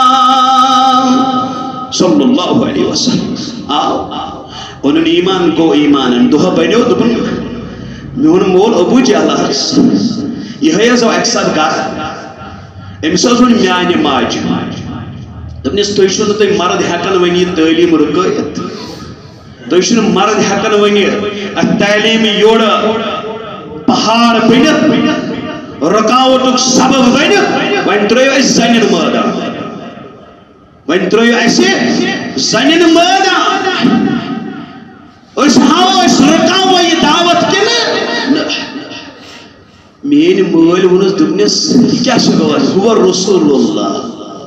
صلی اللہ علیہ وسلم آؤ انہوں ایمان گو ایمان دہا بنیو دبن میون مول ابو جہل یہ ہے زو اکثر گھر امس ون میانہ ماج دپنس تھی چھو تھی مرد ہیکن ونت تعلیم رکیت تھی مرد ہیکن ونت تعلیم یور پہاڑ بنت رکاوٹ سبب بنت ون ترو اس زنن میدان ون ترو اس زنن میدان اس ہاو اس رکاو یہ دعوت کنے مین مول ونس دپنس کیا شگوار ہوا رسول اللہ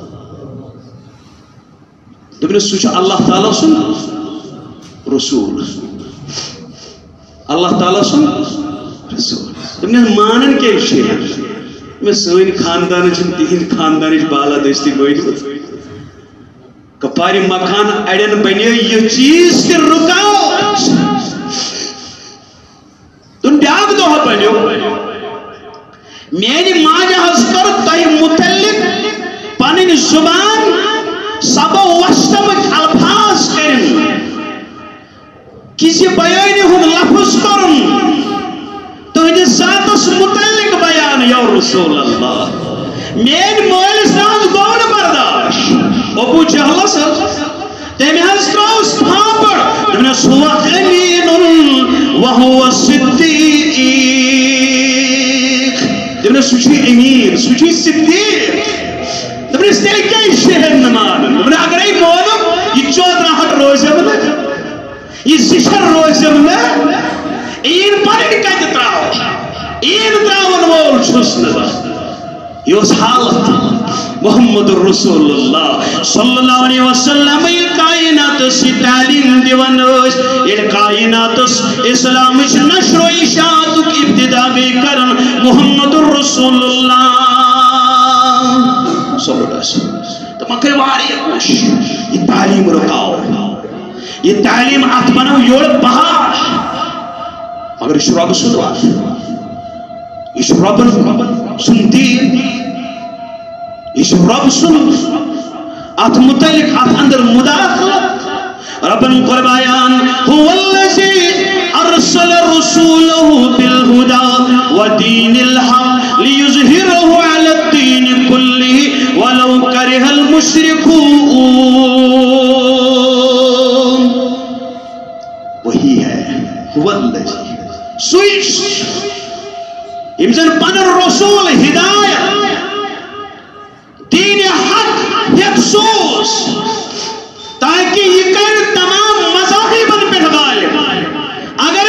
دپنس سوچ اللہ تعالیٰ سن رسول اللہ تعالیٰ سن رسول دپنس مانن کے شیئر میں سوین خاندان چن تہین خاندان بالا دستی گوئی کپاری مکان اڑین بنیو یہ چیز کے رکاو تم بیاگ دو بنیو میری ماجہ حض کر تاہی متعلق پانین زبان سبا وشتمک الفاظ کرن کسی بیانی ہم لفظ کرن تو ہی ذات اس متعلق بیان یا رسول اللہ میری مولی ساز گون برداش ابو جہل سا تیمی حض کراؤس پھاپڑ دمنا سوا امین وہو صدیق دمنا سوچی امین سوچی صدیق دمنا اس تیلی کئی شہر نمان دمنا اگر ای مولم یہ چودرہ ہٹ روزم نا یہ زشر روزم نا این پرین کج تراؤ این تراؤن مول چھس نظر یہ اس حالت محمد رسول اللہ صلی اللہ علیہ وسلم یہ کائنات سی تعلیم دیون اس یہ کائنات اسلام اس نشر و اشاعت کی ابتدا بھی کرن محمد رسول اللہ صلی اللہ علیہ وسلم تو مکر واری اکوش یہ تعلیم رکاؤ یہ تعلیم آت بناو یوڑ بہار مگر اس رب سنوا اس رب سنتی اس رب سن ات متعلق ات اندر مداخلت ربن قربایان هو الذي ارسل رسوله بالهدى ودين الحق ليظهره على الدين كله ولو كره المشركون وہی ہے هو الذي سوئش امزن پن الرسول ہدایت دین حق یکسوس تاکہ یہ کر تمام مذاہبن پہ غالب اگر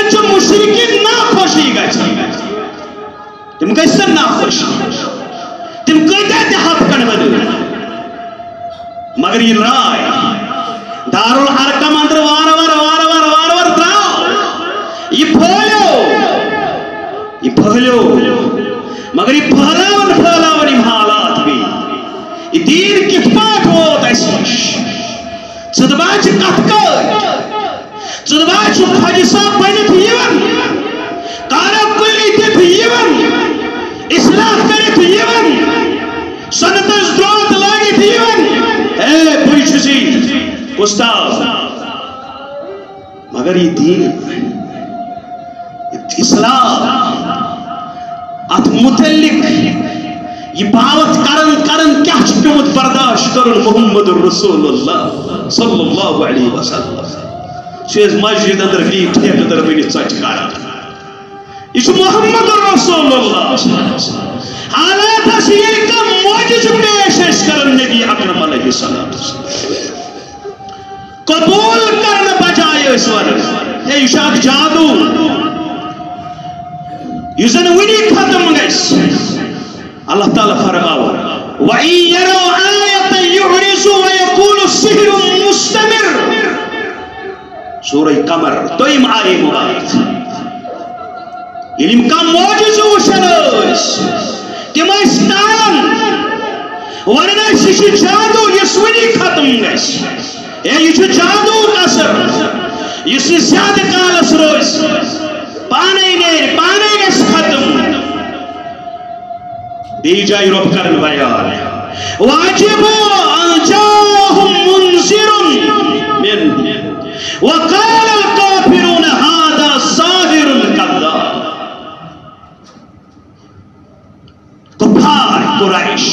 تم گژھن ناخوش تم کۭتیاہ تہِ ہپکن ؤلِو مگر یہ رائے دارالارقم اندر وار وار وار وار وار وار درٛاو یہ پھہلیو یہ پھہلیو مگر یہ پھہلاون پھہلاون یم حالات بھی یہ دین کِتھ پٲٹھۍ ووت اَسہِ نِش ژٕ دپان چھِ کتھ کٲٹھۍ ژٕ دپان چھُ خۄجہِ صٲب بٔنِتھ یِوان کارا کُلی دِتھ یِوان اصلاح کٔرِتھ یِوان سنتس درٛوت لٲگِتھ یِوان اے بٕے چھُسی اُستاد مگر یہ دین اصلاح ات متعلق یہ باوت کرن کرن کیا چھ پیومت برداشت کرن محمد رسول اللہ صلی اللہ علیہ وسلم چیز مسجد اندر بھی ٹھیک اندر بھی ژچ کران یہ چھ محمد رسول اللہ حالات اس یہ کا معجزہ پیش اس کرن نبی اکرم علیہ السلام قبول کرنا بجائے اس ورن یہ اشاق جادو یزن ونی ختم گیس اللہ تعالیٰ فرماو وَإِن يَرَوْا آيَةً يُعْرِضُوا وَيَقُولُوا السِّحْرُ مُسْتَمِرٌ سورہ قمر دویم آیے مبارک علم کا معجزہ وشن اس تم اس دان ورنہ یہ جادو یہ ونی ختم گیس یہ جادو اثر یہ زیادہ کالس روز پانے نیر پانے گیس ختم بی جائی رب کرن بیان واجبوا ان جاءهم منذر من وقال الكافرون هذا ساحر كذاب کفار قریش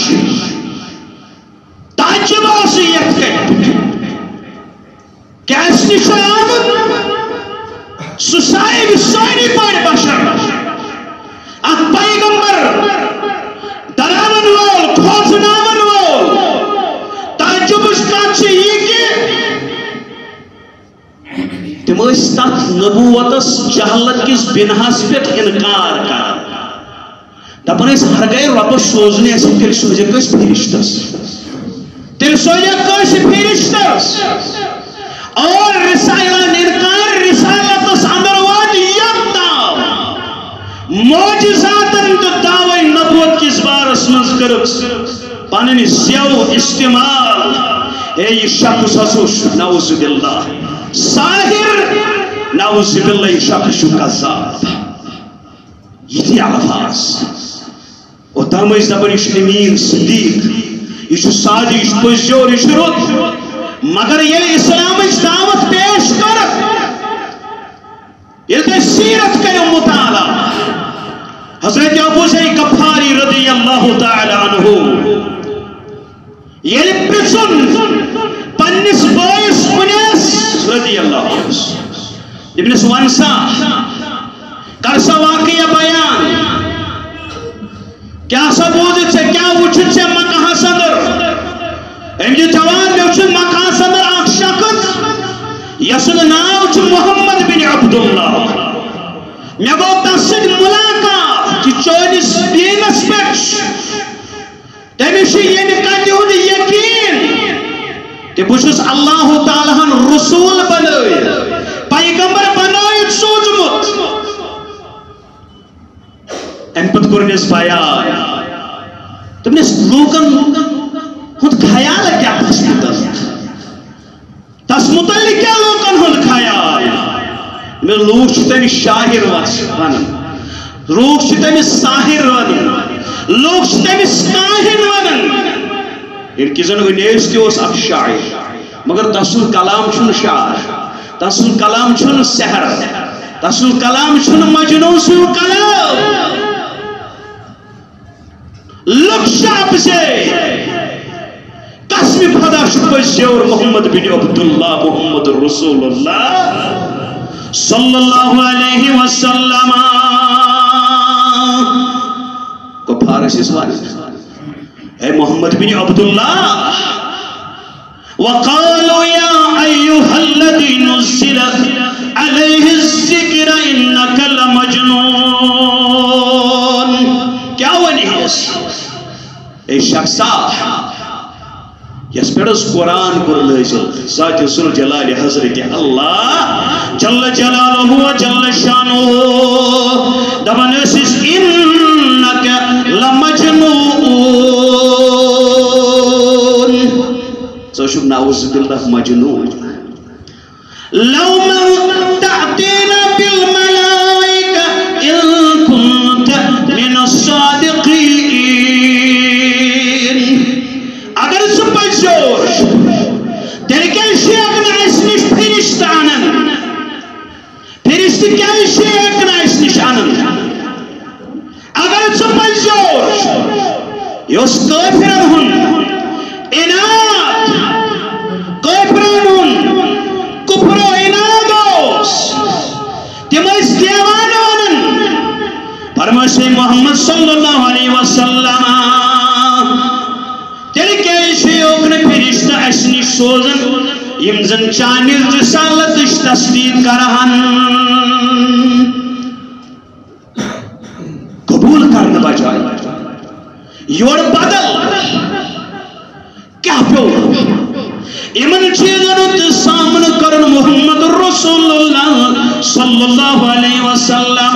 تعجب وصیت کرتے کہ اس نشو آمد سسائب سانی پار بشر ات پیغمبر درامن وول خوفناون وول تعجب اس کات سے یہ کہ تم اس تک نبوتس جہلت کس بنہاس پہ انکار کر دپن اس ہر گئے رب سوزنے ایسے تیل سوزے کس پھرشتس تیل سوزے کس پھرشتس اور رسالہ نرکار رسالت اس اندر واد یکتا موجزات اندر دعوی نبوت کس بار اسمز کرکس پاننی سیو استعمال اے یہ شخص حسوش نعوذ باللہ ساہر نعوذ باللہ یہ شخص کذاب یہ تھی الفاظ اور دام اس دبر یہ امین صدیق یہ سادی یہ پزیور یہ رت مگر یہ اسلام اس دعوت پیش کر یہ تے سیرت کرو مطالعہ حضرت ابو ذر غفاری رضی اللہ تعالی عنہ یہ پرسن پنس بوئس انیس رضی اللہ عنہ ابن سوانسا کرسا واقعہ بیان کیا سا بوزت سے کیا وچھت سے مکہ صدر ام جو جوان میں وچھت مکہ صدر آنکھ شخص یسد ناو چھ محمد بن عبداللہ میں گو تسد ملاقات کہ چونس دینس پیش تمیشی یہ نکاتی ہوں یقین کہ بچھس اللہ تعالیٰ رسول بنوئی پیغمبر بنوئی سوزمت ان پت کرنیس بیان تم نے لوگن خود خیال کیا تس متعلق تس متعلق کیا لوگن خود خیال میں لوگ چھتنی شاہر ونن لوگ چھتنی ساہر ونن لوگ چھتنی ساہر ونن ان کی زن انیس کے اس اب شاعر مگر تسل کلام چھن شاعر تسل کلام چھن سحر تسل کلام چھن مجنون سل کلام لوگ شاپ سے قسم خدا شکر زیور محمد بن عبداللہ محمد رسول اللہ صلی اللہ علیہ وسلم کو فارسی سوال اے محمد بن عبداللہ وقالوا یا ایوہ الذی نزل علیہ الذکر انکا لمجنون اے شخصا یس پیڑس قرآن کور نازل ذات ذل جلال حضرت اللہ جل جلالہ و جل شانہ دپان ٲسِس اِنَّکَ لَمَجْنُونَ ژٕ چھُکھ نعوذ باللہ مجنون لو تأتينا بالملائكة إن كنت من الصادقين اگر ژٕ پٔزیوش تیٚلہِ کیٛازِ چھِ ہٮ۪کان اَسہِ نِش فرشتہٕ اَنان فرشتہٕ کیٛازِ چھِ ہٮ۪کان اَسہِ نِش اَنان اگر ژٕ پٔزیوش یہِ اوس کٲفرن ہُنٛد اِناد کٲفرن ہُنٛد کفر و عناد اوس تِم ٲسۍ دیوان وَنان فرمٲیِس محمد صلی اللہ علیہ وسلم تیٚلہِ کیٛازِ چھِ اوکن فرشتہٕ اَسہِ نِش سوزان یِم زن چانہِ رسالتٕچ تصدیٖق کرہن قبوٗل کرنہٕ بجاے یورٕ بدل کیٛاہ پیوٚو یمن چیزن تہِ سامنہٕ کرن محمد رسول اللہ صلی اللہ علیہ وسلم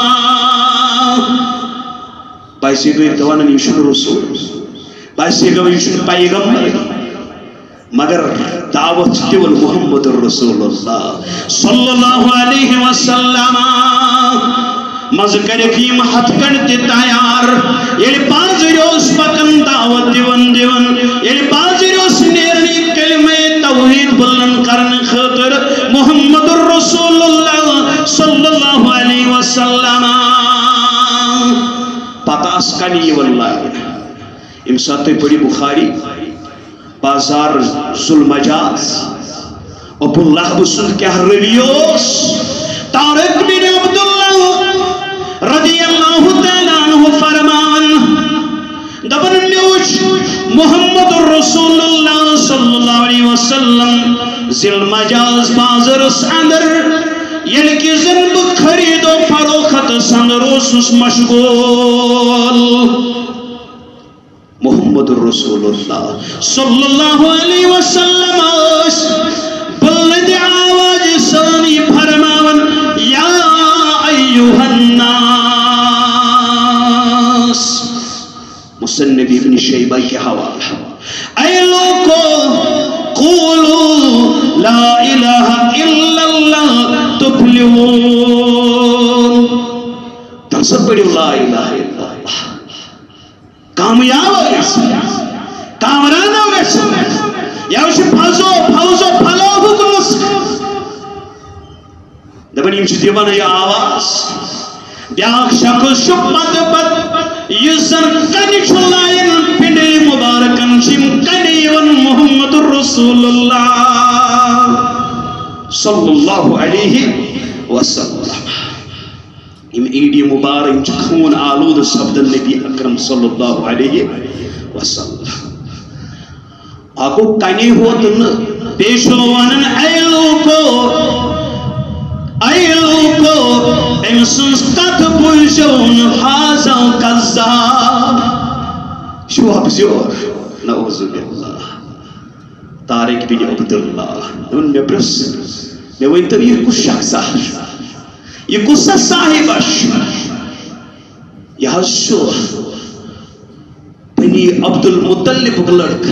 باسی گئی دوانن یہ چھُنہٕ رسول باسی گئی یہ چھُنہٕ پیغمبر مگر دعوت دِوان محمد رسول اللہ صلی اللہ علیہ وسلم مز کرک یم ہتھ کن تہِ تیار ییٚلہِ بازر اوس پکان دعوت دِوان دِوان ییٚلہِ بازر اوس نیران کلمہ توحید بلند کرنہٕ خٲطرٕ محمد رسول اللہ صلی اللہ علیہ وسلم پتہ آس کنہِ یِوان لاگنہٕ ییٚمہِ ساتہٕ تُہۍ پٔرِو بخاری بازار ذوالمجاز ابو لہب سُنٛد کیٛاہ روی اوس طارق بن عبداللہ رضی اللہ تعالیٰ عنہ فرمان دپان مےٚ وُچھ محمد رسول اللہ صلی اللہ علیہ وسلم ذوالمجاز بازرس اندر ییٚلہِ کہِ زن بہٕ خرید و فروختس اندر اوسُس مشغول محمد رسول اللہ صلی اللہ علیہ وسلم ٲسۍ بلند آواز سانی فرماون یا ایوہ الناس مصنف ابن شیبہ کے حوالہ اے لوگو قولو لا الہ الا اللہ تفلحون تم سب پڑھو لا الہ الا اللہ کامیاب کامران یا فوزو فوزو پھلو حکمس دپان یم دیوان یہ آواز بیاکھ شخص پت پت یس زن کنہ چھ لائن پنڈے مبارکن چم کنہ یون محمد رسول اللہ صلی اللہ علیہ وسلم یم ایڈی مبارک چھ خون آلود سبدن نبی اکرم صلی اللہ علیہ وسلم آگو کنی ہوتن پیشو ونن اے لوکو اے لوکو امسنس کت بوشون حازا کذاب شو ابزیور نعوذ باللہ طارق بن عبداللہ دون میں پرس میں وینتو یہ کچھ شخص یہ کچھ صاحب یہ حضو بنی عبد المطلب لڑک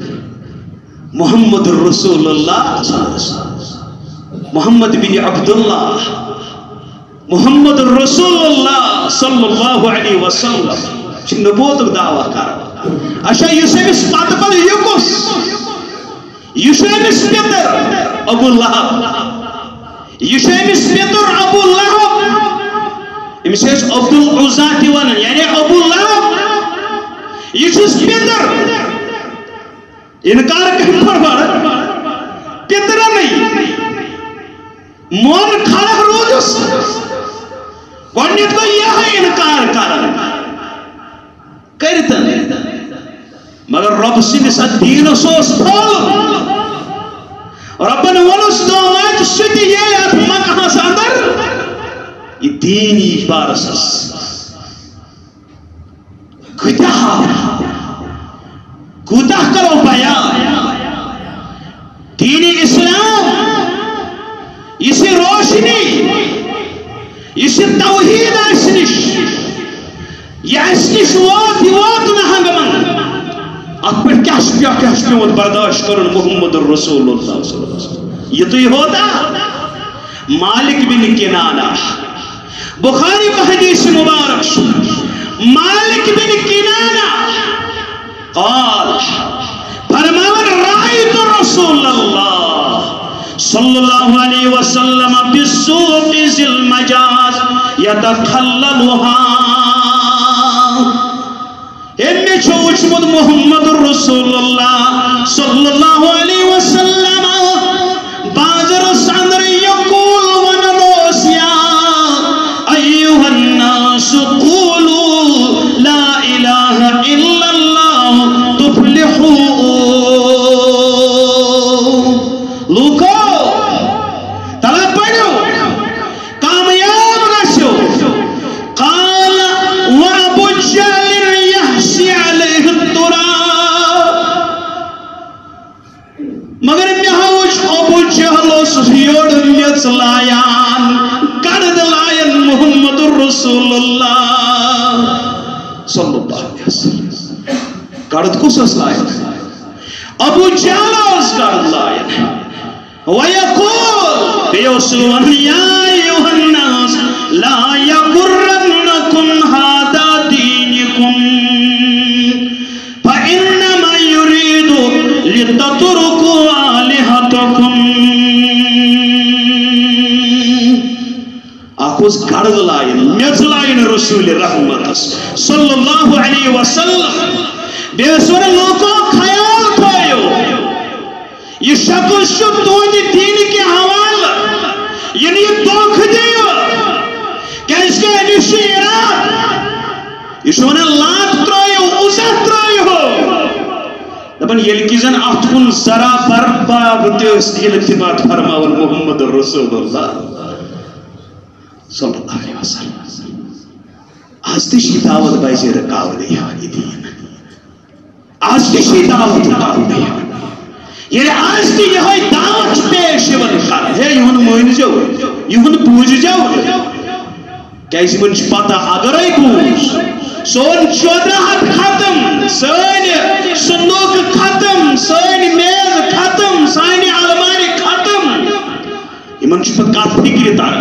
محمد رسول اللہ محمد بن عبداللہ محمد رسول اللہ صلی اللہ علیہ وسلم چھ نبوت دعویٰ کر اچھا یہ سمس پات پر یہ کس یہ سمس پیتر ابو لہب یہ سمس پیتر ابو لہب امس عبد العزا دیوان یعنی ابو لہب یہ چھس پیتر انکار کہیں پر بار پیترہ نہیں مون کھڑا روزس گوڑنیت کو یہ ہے انکار کرن کرتن مگر رب سنس دین سوس پھول ربن ونس دومات ستی یہ ات مکہ ساندر یہ دینی بارسس کتیا کوتاہ کرو بیان دین اسلام اس روشنی اس توحید اس نش یہ اس نش وات یہ وات نہ ہنگمن ات پر کیا کیا کیا پیوت برداشت کرن محمد الرسول اللہ صلی اللہ علیہ وسلم یہ تو یہ ہوتا مالک بن کنانہ بخاری کا حدیث مبارک مالک بن کنانہ قال فرمان رأيت رسول الله صلى الله عليه وسلم بالسوق ذي المجاز يتخللها إني شوشمد محمد رسول الله صلى الله عليه وسلم بازر الصدر يقول ونروسيا أيها الناس قولوا لا إله إلا الله تفلحوا لوكو طلب پڑھو کامیاب گشو قال وابو جهل يحشي عليه التراب مگر میہوش ابو جہل سیوڑ میچ لایان کڑد لائن محمد الرسول اللہ صلی اللہ علیہ وسلم کڑد کس اس لائن ابو جہل اس کڑد لائن وَيَقُولُ بِيُسْوَنْ يَا أَيُّهَا النَّاسِ لَا يَغُرَّنَّكُمْ هَذَا دِينُكُمْ فَإِنَّمَا يُرِيدُ لِتَتْرُكُوا آلِهَتَكُمْ آکوز کڑد لائن میچ لائن رسول رحمت صلی اللہ علیہ وسلم بیسور لوگوں خیال تھوئیو یہ شخص شو تونی دین کے حوالہ یعنی یہ دوکھ دیو کہ اس کے انیشی اراد یہ شونے لات ترائیو عزت ترائیو دبن یہ لکیزن اتخن ذرا برباب دیوس یہ لکتبات فرماول محمد رسول اللہ صلی اللہ علیہ وسلم آج تشی دعوت بائزی رکاو دیا یہ دین آج تشی دعوت رکاو دیا یہ آج تی یہ ہوئی دعوت پیش ون کر ہے یہن موین جو یہن بوجھ جو کیسی منش پتا اگر ای بوجھ سون چودہ حد ختم سین صندوق ختم سین میز ختم سین علمانی ختم یہ منش پت کات فکری تارا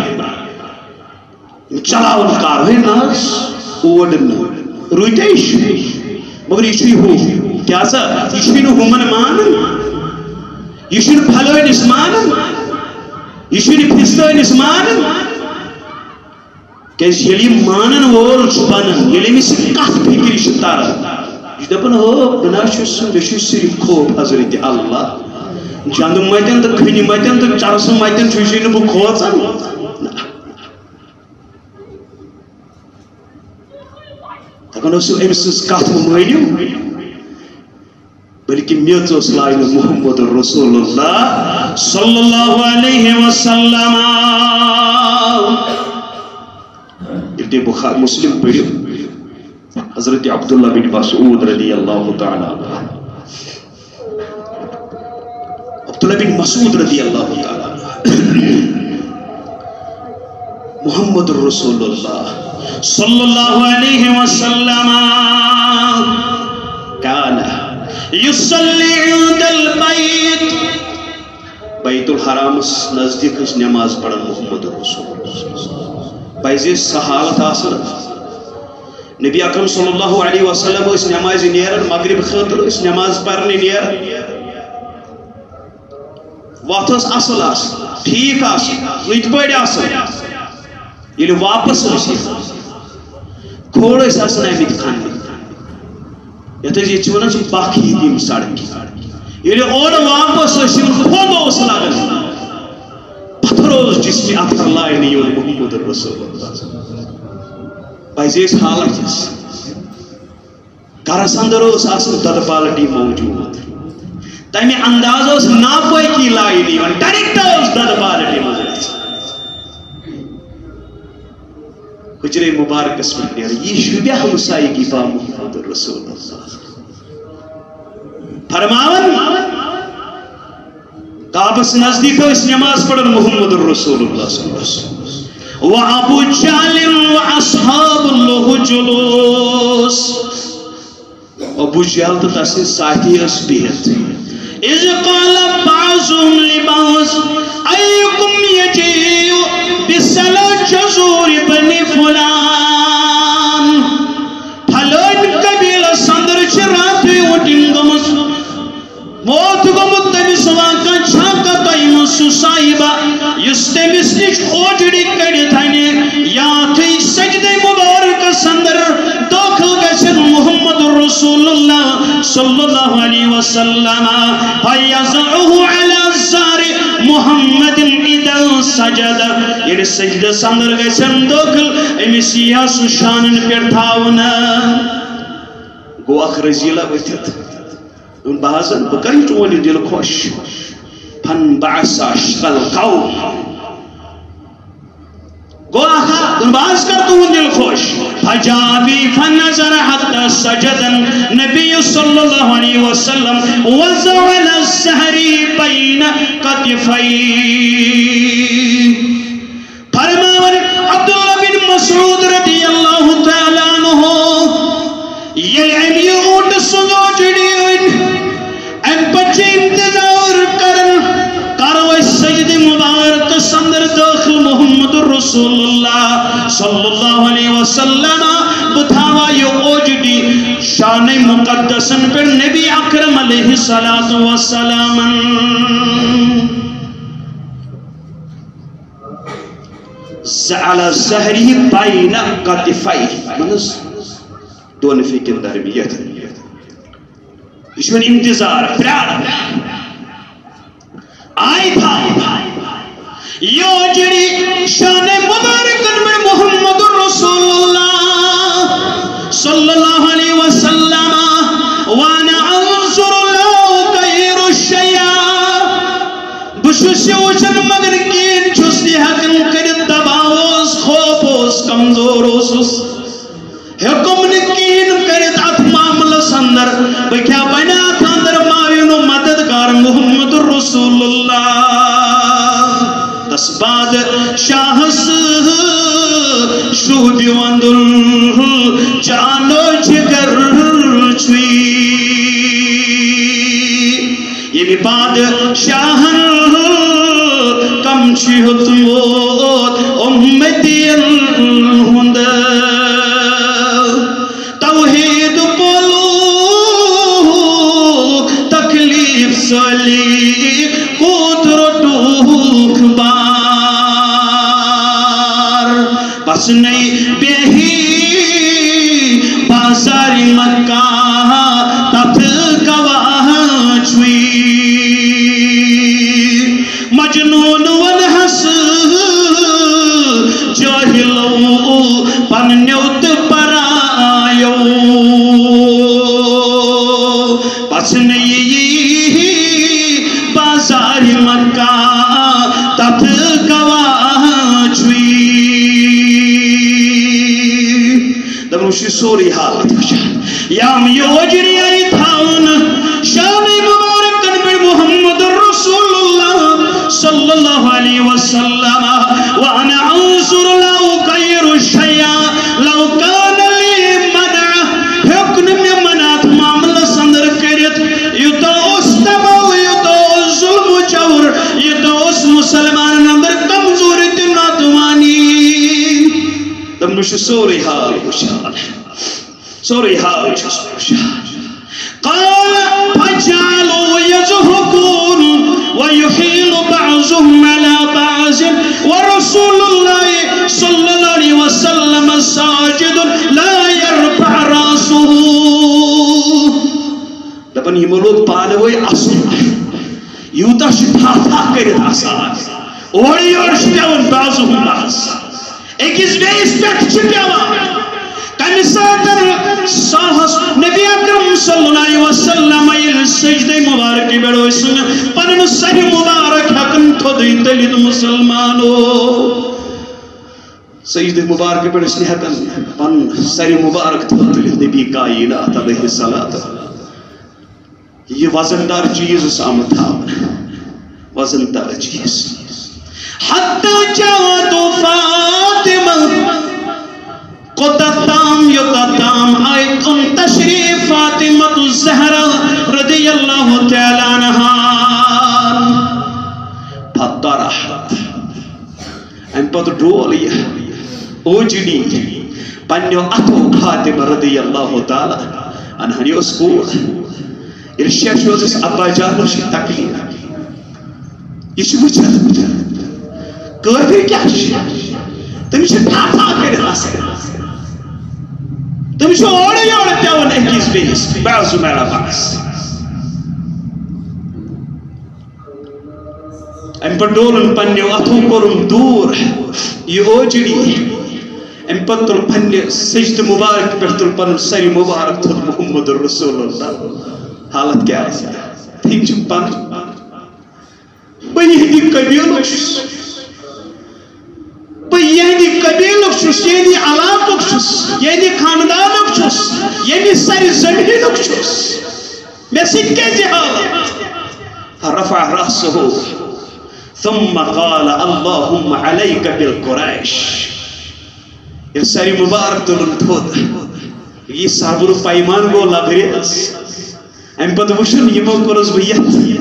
چلاون کار ہے ناس اوڑن رویتے ایشو مگر ایشوی ہو کیا سا ایشوی نو ہمن مان ایشوی نو پھلوین اس مان ایشوی نو پھستوین اس مان کیس یلی مانن وول چھپانن یلی میں سے کات فکری شتارا یہ دپن ہو بناشو سن بشو صرف خوب حضرت اللہ جاندو مائتن تو کھنی مائتن تو چارسو مائتن چھوشی نو بو کھوچا تکن اسو امسس کات ممائنیو بلکہ میت اس لائن محمد رسول اللہ صلی اللہ علیہ وسلم ابن بخاری مسلم پڑھو حضرت عبداللہ بن مسعود رضی اللہ تعالیٰ عبداللہ بن مسعود رضی اللہ تعالیٰ محمد رسول اللہ صلی اللہ علیہ وسلم کانا یصلی عند البیت بیت الحرام نزدیک اس نماز پڑھن محمد رسول اللہ بیزی سحالت آسر نبی اکرم صلی اللہ علیہ وسلم اس نماز نیرن مغرب خطر اس نماز پڑھنی نیرن وقت اس اصل آسر ٹھیک آسر ویٹ پڑھ آسر یہ واپس رسی کھوڑ اس آسنا ہے مدکھان یہ تو یہ چونہ چون باقی دیم ساڑکی یہ اور واپس رسی کھوڑو اس لاغن پتھروز جس میں اتھر لائے نہیں اور محمد رسول اللہ بائزی اس حالت جس کارس اندر اس آسن ددپالٹی موجود تیمی انداز اس ناپوئی کی لائے نہیں اور ڈائریکٹ اس ددپالٹی موجود حجر مبارک اس میں یہ شبیہ ہمسائی کی با محمد رسول اللہ فرماون کعبس نزدیک اس نماز پڑھن محمد رسول اللہ صلی اللہ علیہ وسلم وَأَبُو جَهْلٍ وَأَصْحَابُ اللَّهُ جُلُوسٍ ابو جہل تو تسی ساتھی اس بیت اِذْ قَالَ بَعْضُهُمْ لِبَعْضٍ أَيُّكُمْ يَجِيءُ بِسَلَى جَزُورِ بَنِي فُلَانٍ پھلون قبیل سندر چراتوی اٹھن گمس موت گمت تمس واقع چھاکا تیمس صاحبہ یس تمس نش اوجڑی کڑی تھانے یا تھی سجدہ مبارک سندر داخل گشن محمد رسول اللہ صلی اللہ علیہ وسلم فیضعه علی الزار محمد اذا سجد یہ سجدہ سندر گشن داخل امس یاس شانن پر تھاونا گو اخ رزیلہ ویتت ان بازن بکری چونی دل خوش فن بعث اشقل قوم گو آخا ان باز کر تو دل خوش فجابی فنظر حتی سجدن نبی صلی اللہ علیہ وسلم وزعل السہری بین قطفی فرماور عبداللہ بن مسعود رضی اللہ تعالیٰ عنہ یہ امی اوٹ سنو جڑی ان بچے انتظار کرن کارو سید مبارک سندر داخل محمد رسول اللہ صلی اللہ علیہ وسلم بتاوا یہ اوجڑی شان مقدسن پر نبی اکرم علیہ السلام على ظهره بين كتفيه منس دون فكر دربيات يشون انتظار فرار آئی تھا یو جڑی شان مبارکن میں محمد رسول اللہ صلی اللہ علیہ وسلم وانا انظر لو غیر الشیاء بشوش وچن مگر کین چھستی حقن کرد دباوز خوبوز کمزوروز حکم نکین کرد ات معامل سندر بکیا بنا تھاندر ماوینو مددگار محمد رسول اللہ تس بعد شاہس شوبی وندل جانو جگر چوی یہ بھی بعد شاہن کم چیہت موت امتی الہند توحید پولو تکلیف سلی قدرتوک بار بس نہیں بیہی بازاری مکہ تت گواہ چوی مجنون ونحس جاہلو پنیوت پرائیو بس نہیں بازاری مکہ تت گواہ چوی دموشی سوری حالت بچا یام یوجری آئی تھاون شان مبارکن پر محمد رسول اللہ صلی اللہ علیہ وسلم وانا انظر لو غیر الشیاء لو کان لی منع حکن میں منات معاملہ سندر کرت یوتا اس تباو یوتا ظلم چور یوتا اس مسلمان نمبر کمزور تناتوانی تمنوش سوری حال بشار سوری حال بشار قال فجعلوا يزهقون ويحيل بعضهم على بعض ورسول الله صلى الله عليه وسلم ساجد لا يرفع راسه دپن یہ لوگ پانوئی اصل یوتا شتھا تھا کرت آسان اوڑی اور شپیون بعضهم بعض ایکس بیس پیٹ چھپیون کمی ساتر ساہس نبی اکرم صلی اللہ علیہ وسلم ایل سجدہ مبارکی بیڑو اسم پنن صحیح مبارک حقن تو دین دلید مسلمانو سجدہ مبارکی بیڑو اسم حقن پن صحیح مبارک تو دلید نبی کائنات علیہ السلام یہ وزن دار چیز سامت تھا وزن دار چیز حتی جاءت فاطمہ قطتام یقتام آیت ان تشریف فاطمہ الزہرہ رضی اللہ تعالی عنہا فطرحت ام پت ڈول یہ اوجنی پنیو اتو فاطمہ رضی اللہ تعالی عنہا یہ اس کور ارشیا شوز اس ابا جانو شی تکلیف یہ چھ وچھا کافر کیا تم چھ ٹھاٹھا کر ہاسے تم چھ اوڑے اوڑے پیون اکیس بیس بعض میرا باس ام پر ڈولن پنیو اتھو کرم دور یہ اوجڑی ام پر تل پنیو سجد مبارک پر تل پن سری مبارک تل محمد رسول اللہ حالت کیا ہے تھیم چھ پن بنی ہندی قبیل یعنی قبیل چھس یعنی علاقہ چھس یعنی خاندان چھس یعنی ساری زمین چھس میں سکے جہالت رفع رأسه ثم قال اللهم عليك بالقريش یہ ساری مبارک تلن تھود یہ صبر پیمان گو لبریز ام پت وشن یمو کرز بیت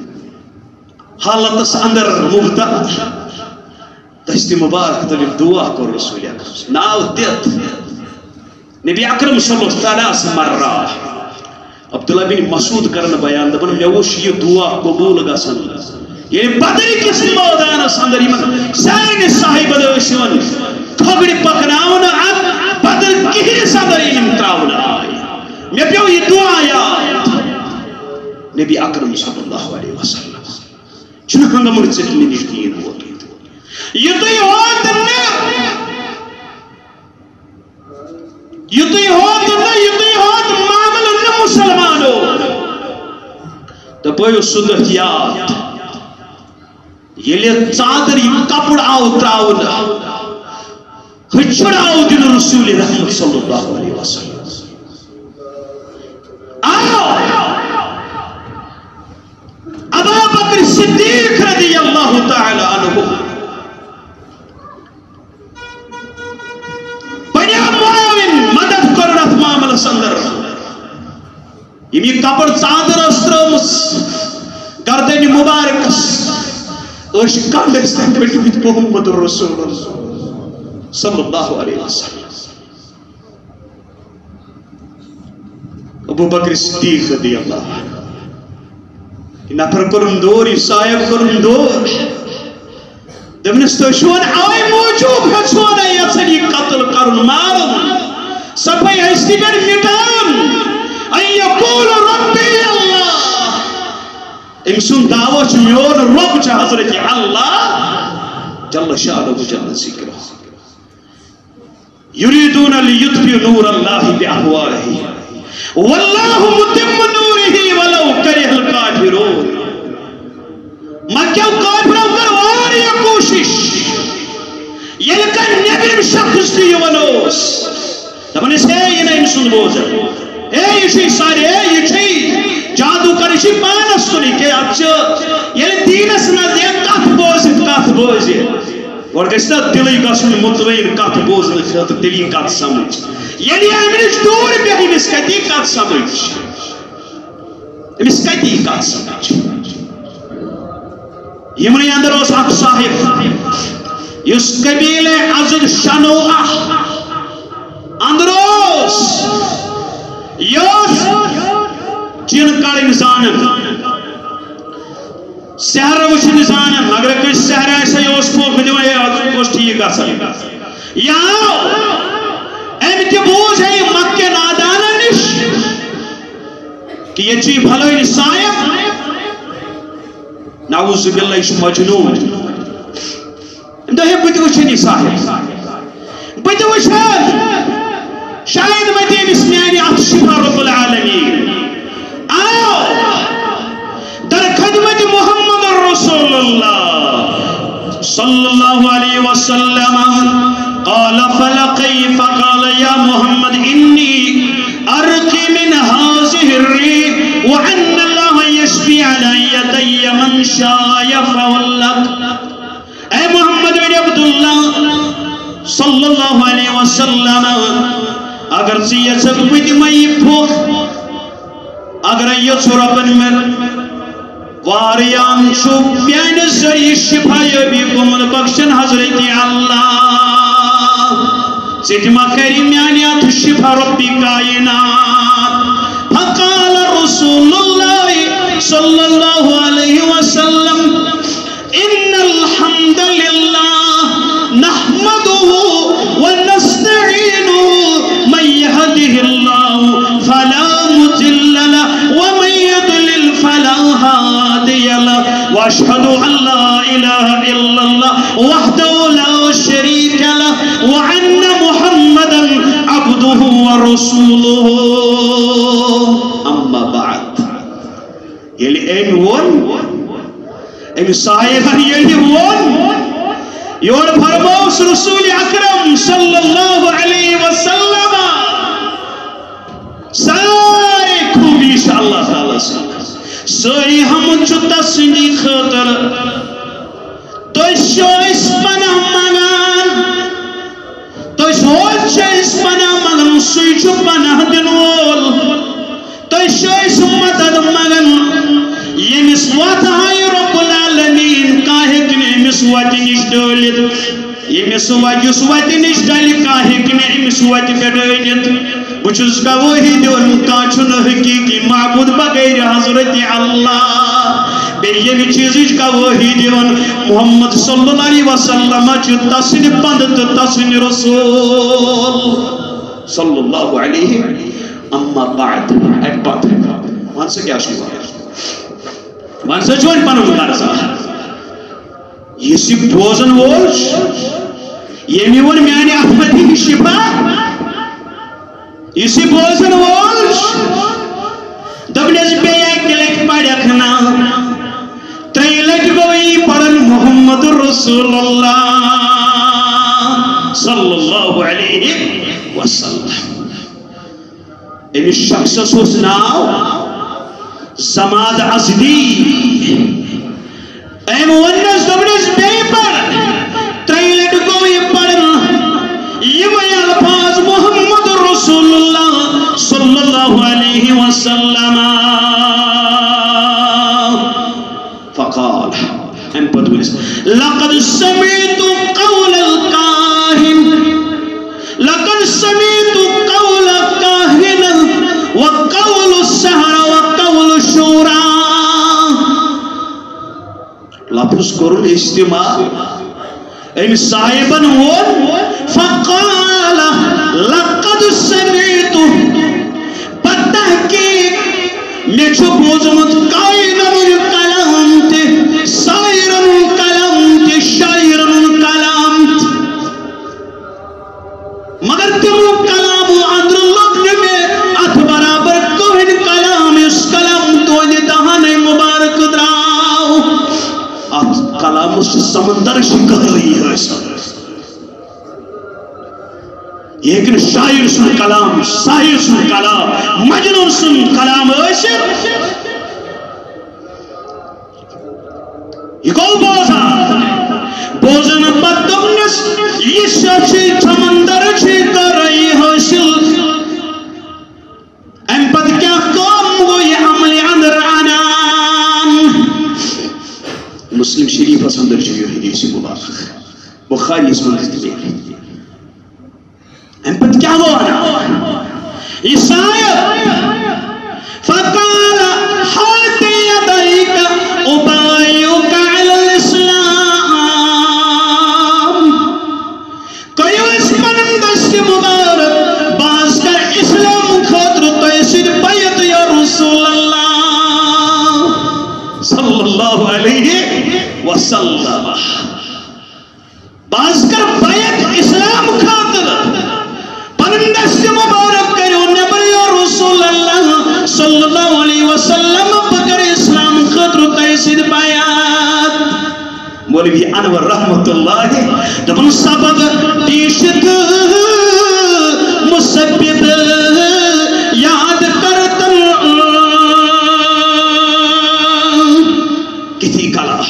حالت اندر مبتلا دستی مبارک تلیم دعا کر رسول اکرم ناو دیت نبی اکرم صلی اللہ علیہ وسلم مرہ عبداللہ بن مسعود کرن بیان دبن میں وش یہ دعا قبول گسن یعنی بدری کس مودان اندر یمن سارے صاحب دوشون کھگڑی پکناون اب بدر کہی صدر علم تراون میں پیو یہ دعا یاد نبی اکرم صلی اللہ علیہ وسلم چھن ہنگا مرچک میں نشکین ہوتی یتوی ہوت نا یتوی ہوت نا یتوی ہوت معامل نا مسلمانو تو پویو صدق یاد یہ لئے چادر یہ کپڑ آو تراؤن ہچڑ آو دن رسول رحمت صلی اللہ علیہ وسلم آو ابا بکر صدیق رضی اللہ تعالی عنہ سندر یہ کپڑ چادر استرمس گردن مبارک اش کانڈس تک محمد رسول اللہ صلی اللہ علیہ وسلم ابو بکر صدیق رضی اللہ نفر کرم دور یہ صاحب کرم دور دمنس تو شون آئی موجود ہے شون ہے یہ قتل کرن مارن سبھائی ہستی پر مٹان ان یقول ربی اللہ امسون دعوت میون رب چا حضرت اللہ جل شانہ جل ذکرہ یریدون لیطفئوا نور اللہ بأفواہہم واللہ متم نورہ ولو کرہ الکافرون مکہ کافروں کر واریہ کوشش یل کر نبی شخص دی ونوس دپن اس ہے یہ نہیں سن بوزن اے یہ چھ سارے اے یہ چھ جادو کر چھ پانس کنی کہ اچ یہ دینس نہ دے کت بوز کت بوز اور گشتہ دلی گسن مطمئن کت بوز نہ دلی کت سمجھ یعنی امنچ دور پہ امس کتی کت سمجھ امس کتی کت سمجھ یمنی اندر اس اخ صاحب اس قبیل عزد شنوعہ اندروس یوس جن کڑ زانن سہر وچن زانن اگر کوئی سہر ایسا یوس کو بدوے اس ٹھیک گژھن یا ام تہ بوز ہے مکہ نادان نش کہ یہ چھ بھلوئی صاحب نعوذ باللہ یہ مجنون دہ بت وچن صاحب بت وچن شاید مدین اسمیانی افشفا رب العالمین آؤ در خدمت محمد رسول اللہ صلی اللہ علیہ وسلم قال فلقی فقال یا محمد انی ارقی من هذه الريح وعن شاء فولك. اے محمد بن عبداللہ صلی اللہ علیہ وسلم اگر سیت سکویت مئی پھوک اگر یہ ربن میں واریان چھو بیان ذریع شفای بھی کمن بخشن حضرت اللہ سجمہ کریم یعنیات شفا ربی کائنات. فقال رسول اللہ صلی اللہ علیہ وسلم ان الحمد للہ نحمده ونستعینه من يهده اللہ فلا مضل له ومن يضلل فلا هادي له واشهد ان لا اله الا الله وحده لا شريك له وان محمدا عبده ورسوله. اما بعد يلي اين ون ام صاحبان يلي ون يور فرموس رسول اکرم صلی اللہ علیہ وسلم سارے خوبی شاء اللہ تعالیٰ سے سوئی ہم چھتا سنی خطر تو شوئس پناہ مگان تو شوئس پناہ مگان سوئی چھو پناہ دنول تو شوئس مدد مگان یہ مسوات آئی رب العالمین کاہک نے مسوات نش ڈولت یہ مسوات جسوات نش ڈالی کاہک نے مسوات بیڈوینت بچوز کا وہی دیون کانچن حقیقی معبود بغیر حضرت اللہ بے یہ چیزش کا وہی دیون محمد صلی اللہ علیہ وسلم چو تسن پندت تسن رسول صلی اللہ علیہ. اما بعد ایک بات ہے وہاں سے کیا شروع ہے وہاں سے جوان پانو مدارسا یہ سی بوزن ووش یہ میون میانی احمدی کی شفا یہ سی بوزن ووش دبنیز بے ایک لکھ پاڑ اکھنا تریلٹ گوئی پڑھن محمد رسول اللہ صلی اللہ علیہ وسلم. امی شخص سوس ناو زماد عزدی ایم ونس دبنس بے پر تریلٹ کو یہ پڑھنا یہ وی الفاظ محمد رسول اللہ صلی اللہ علیہ وسلم. فقال ام پدویس لقد سمعت قول القاہن لقد سمعت قول القاہن وقول السحر وقول الشورى. لفظ قرن استماع ام صاحبن ون فقال لقد سمعت بتحقیق میں چھو بوزمت قائنن کلام تے سائرن کلام تے شاعرن کلام مگر تمو کلام اندر لبن میں ات برابر کوہن کلام اس کلام تو دہان مبارک دراؤ ات کلام اس سمندر شکر رہی ہے لیکن شاعر سن کلام شاعر سن کلام مجنون سن کلام ایسے یہ کو بوزا بوزن بدمنس یہ شخصی سمندر چھی کر رہی حاصل ام پت کیا کام وہ یہ عمل اندر عنان. مسلم شریف اندر چھی حدیث مبارک بخاری اس میں دستگیر ام پت کیا ہوا عیسائی فقال حالت یدائک ابائیک علی الاسلام کوئی اس پنندست مبارک باز کا اسلام خاطر تیسیر بیت یا رسول اللہ صلی اللہ علیہ وسلم باز کا بیت اسلام خاطر پنندست مبارک کرو نبی یا رسول اللہ صلی اللہ علیہ وسلم بکر اسلام خاطر تیسیر بیت. مولوی انور رحمت اللہ دبن سبب دیشت مسبب یاد کرتن کتھی کلا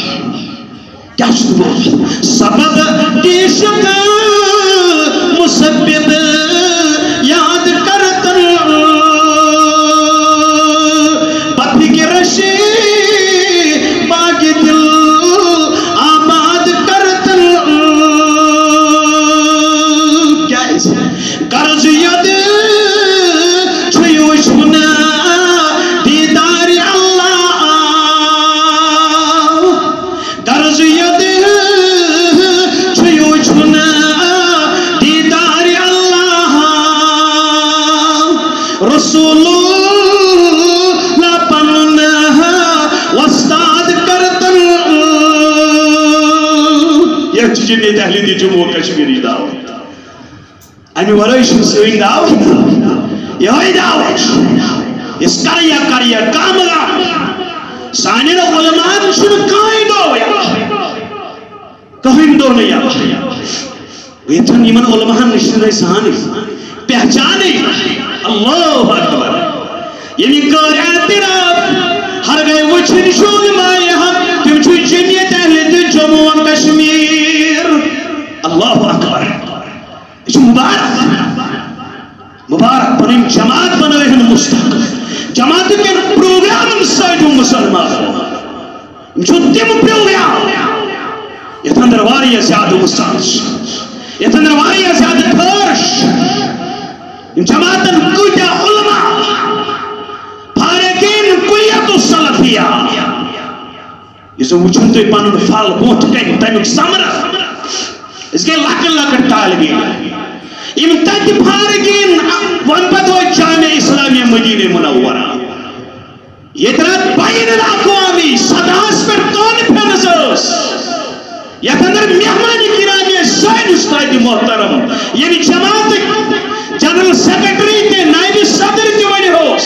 تحلیدی جموں کشمیری دعوت امی ورائش سوئن دعوت یہ دعوت اس کریا کریا کاملا سانین علماء شنو کائیں دو یا کہیں دو نہیں ویتن یمن علماء نشن رہی سانی پہچانے اللہ اکبر یعنی کار اعتراف ہر گئے وچھن شون مائے ہم تم چھو جمعیت اہل جموں و کشمیر اللہ اکبر یہ مبارک مبارک پنین جماعت بنوے ہیں مستقل جماعت کے پروگرام سائجو مسلمان جو تم پروگرام یہ تندر واریا زیادہ مسانش یہ تندر واریا زیادہ پرش جماعتن کجا علماء فارقین کلیت السلفیہ یہ سو وچھن تو پانون فال بوت کہیں تیمک سامرہ اس کے لکن لکن طالبی ام تک فارقین ون پتو جامع اسلامی مدینہ منورہ یہ طرح بین الاقوامی صداس پر کانفرنس یہ اندر مہمانی کرامی سائن استاد محترم یعنی جماعت جنرل سیکرٹری کے نائب صدر کی وجہ ہوس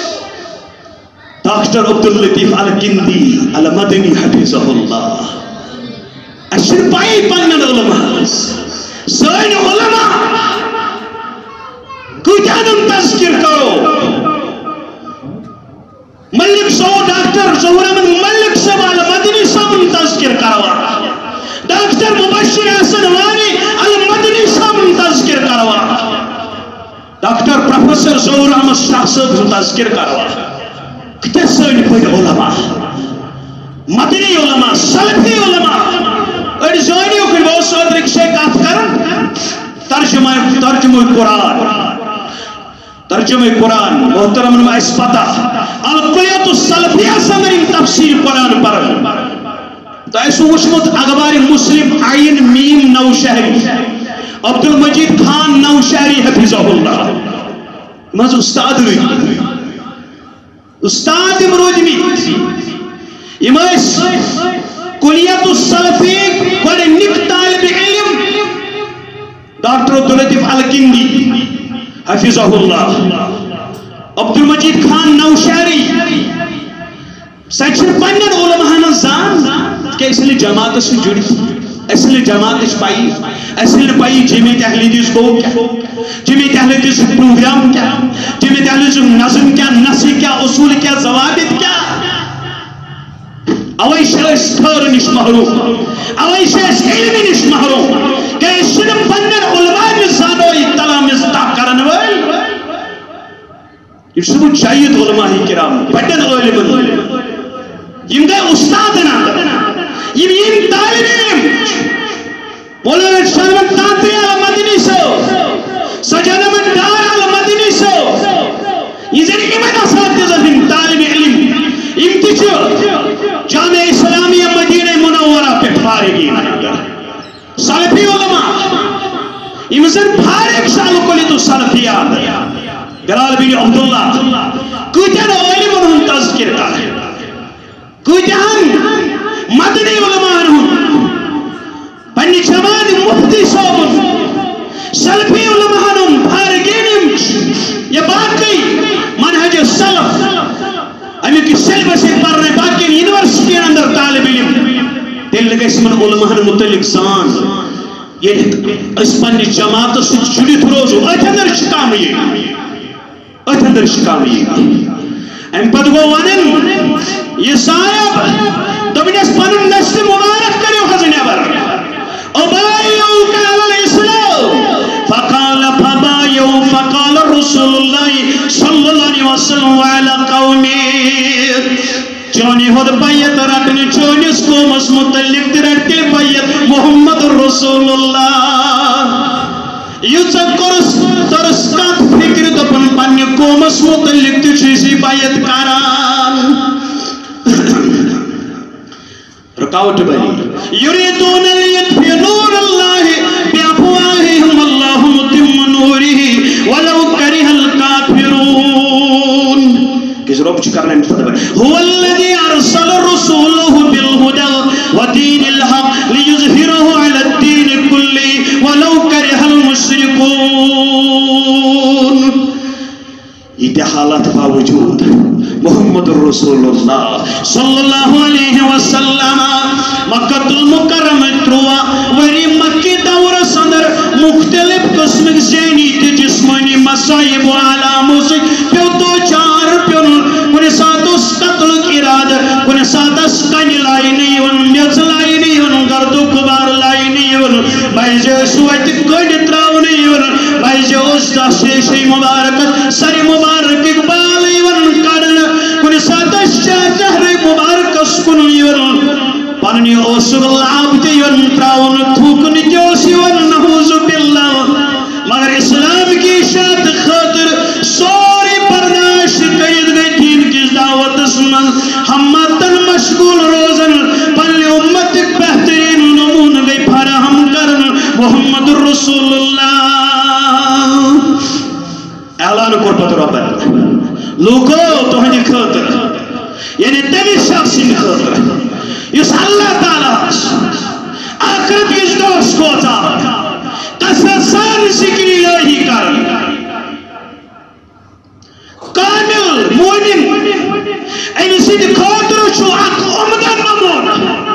ڈاکٹر عبداللطیف الکندی المدنی حفظہ اللہ اشر پائی پنن علماء سائن علماء کجانم تذکر کرو ملک سو ڈاکٹر ظہور احمد ملک صاحب المدنی صاحب تذکر کروا ڈاکٹر مبشر حسن وانی المدنی صاحب تذکر کروا ڈاکٹر پروفیسر ظہور احمد شاہ صاحب تذکر کروا کتے سن پڑ علماء مدنی علماء سلفی علماء اور زونیوں کی وہ سود رکشے کات کرن ترجمہ ترجمہ قرآن ترجمہ قرآن محترم نما اس پتا القلیت السلفیہ سندرین تفسیر قرآن پر تو ایسو وشمت اخبار مسلم عین میم نو شہری عبد المجید خان نو شہری حفظہ اللہ ماذا استاد ہوئی استاد امروجمی امائس کلیت السلفیہ بڑے نک طالب علم ڈاکٹر عبداللطیف الکندی حفظہ اللہ عبد المجید خان نوشہری سچن پنن علماء زان کہ اس لیے جماعت سے جڑی اس لیے جماعت اس پائی اس لیے پائی جمعیت اہل حدیث کو کیا جمعیت اہل حدیث پروگرام کیا جمعیت اہل حدیث نظم کیا نصح کیا اصول کیا ضوابط کیا اوائش اس تھر نش محروم اوائش اس علم نش محروم کہ اس شنم پنن علماء زانو تلامز تا کرن ول یہ سب جید علماء کرام بڑن علم یم گئے استاد نا یم یم طالب علم مولانا شرمت تانتی المدنی سو سجن من دار المدنی سو یہ ذری امت اساتذہ من طالب علم یم تیچو جامع اسلامی مدینہ منورہ پہ فارغی سلفی علماء یم زن فارغ شالو کلی تو سلفیات گرال بن عبداللہ کتن علم انہوں تذکر کر کتن مدنی علماء انہوں پنی جماعت مفتی صاحب سلفی علماء انہوں فارغین یہ باقی منہج سلف امی کی سیلبس پڑھنے باقی یونیورسٹی اندر طالب علم دل لگے اس من علماء متعلق زان یہ اس پنی جماعت سے جڑی روزو اتندر شکام یہ اتندر شکام یہ ام پد گو ونن یہ صاحب دبنس پنن نسل مبارک کریو حضن ابر ابایو کال الاسلام فقال فبایو فقال رسول اللہ صلی اللہ علیہ وسلم وعلا قومی چونی خود بیت رکھنی چونیس قومس متعلق رکھتی بیت محمد رسول اللہ یوچا کرس ترسکات فکر دپن پنی قومس متعلق چیزی بیت کران رکاوٹ بھائی یریدون لیتفی نور اللہ بیافواہم اللہ متم نوری ولو کرہ الکافرون کس رب چکرنے مستدر هو الذي ارسل رسوله بالهدى ودين الحق ليظهره على الدين كله یہ حالات باوجود محمد رسول اللہ صلی اللہ علیہ وسلم مکہ المکرمہ تروا وری مکی دور صدر مختلف قسم ذہنی تہ جسمانی مصائب و علاموں سے پیو دو چار پیو کنے ساتھ اس قتل کی ارادہ کنے ساتھ اس کنی لائی نہیں ون میز لائی نہیں ون گردو کبار لائی نہیں ون بھائی جو سوائت کڑ تراؤ نہیں ون بھائی جو اس دستے شی مبارکت سری مبارک اقبال ون کڑن کنے ساتھ اس چہر مبارک اس کن ون پنی اوسر لاب تیون تراؤن تھوکن تیوسی ون نحوذ باللہ مگر اسلام کی شاعت خاطر سوری برداشت کرید گئی دین کی دعوت اسمن ہمتن مشغول روزن پنی امت بہترین نمون گئی فراہم کرن محمد رسول اللہ اعلان کر پتر ربن لوگو تو ہنی خاطر یعنی تمی شخصی خاطر اس اللہ تعالیٰ آخرت کس دوست کو تھا قصصان ذکری الہی کرن کامل مومن این سید خاطر چھو اک عمدہ نمون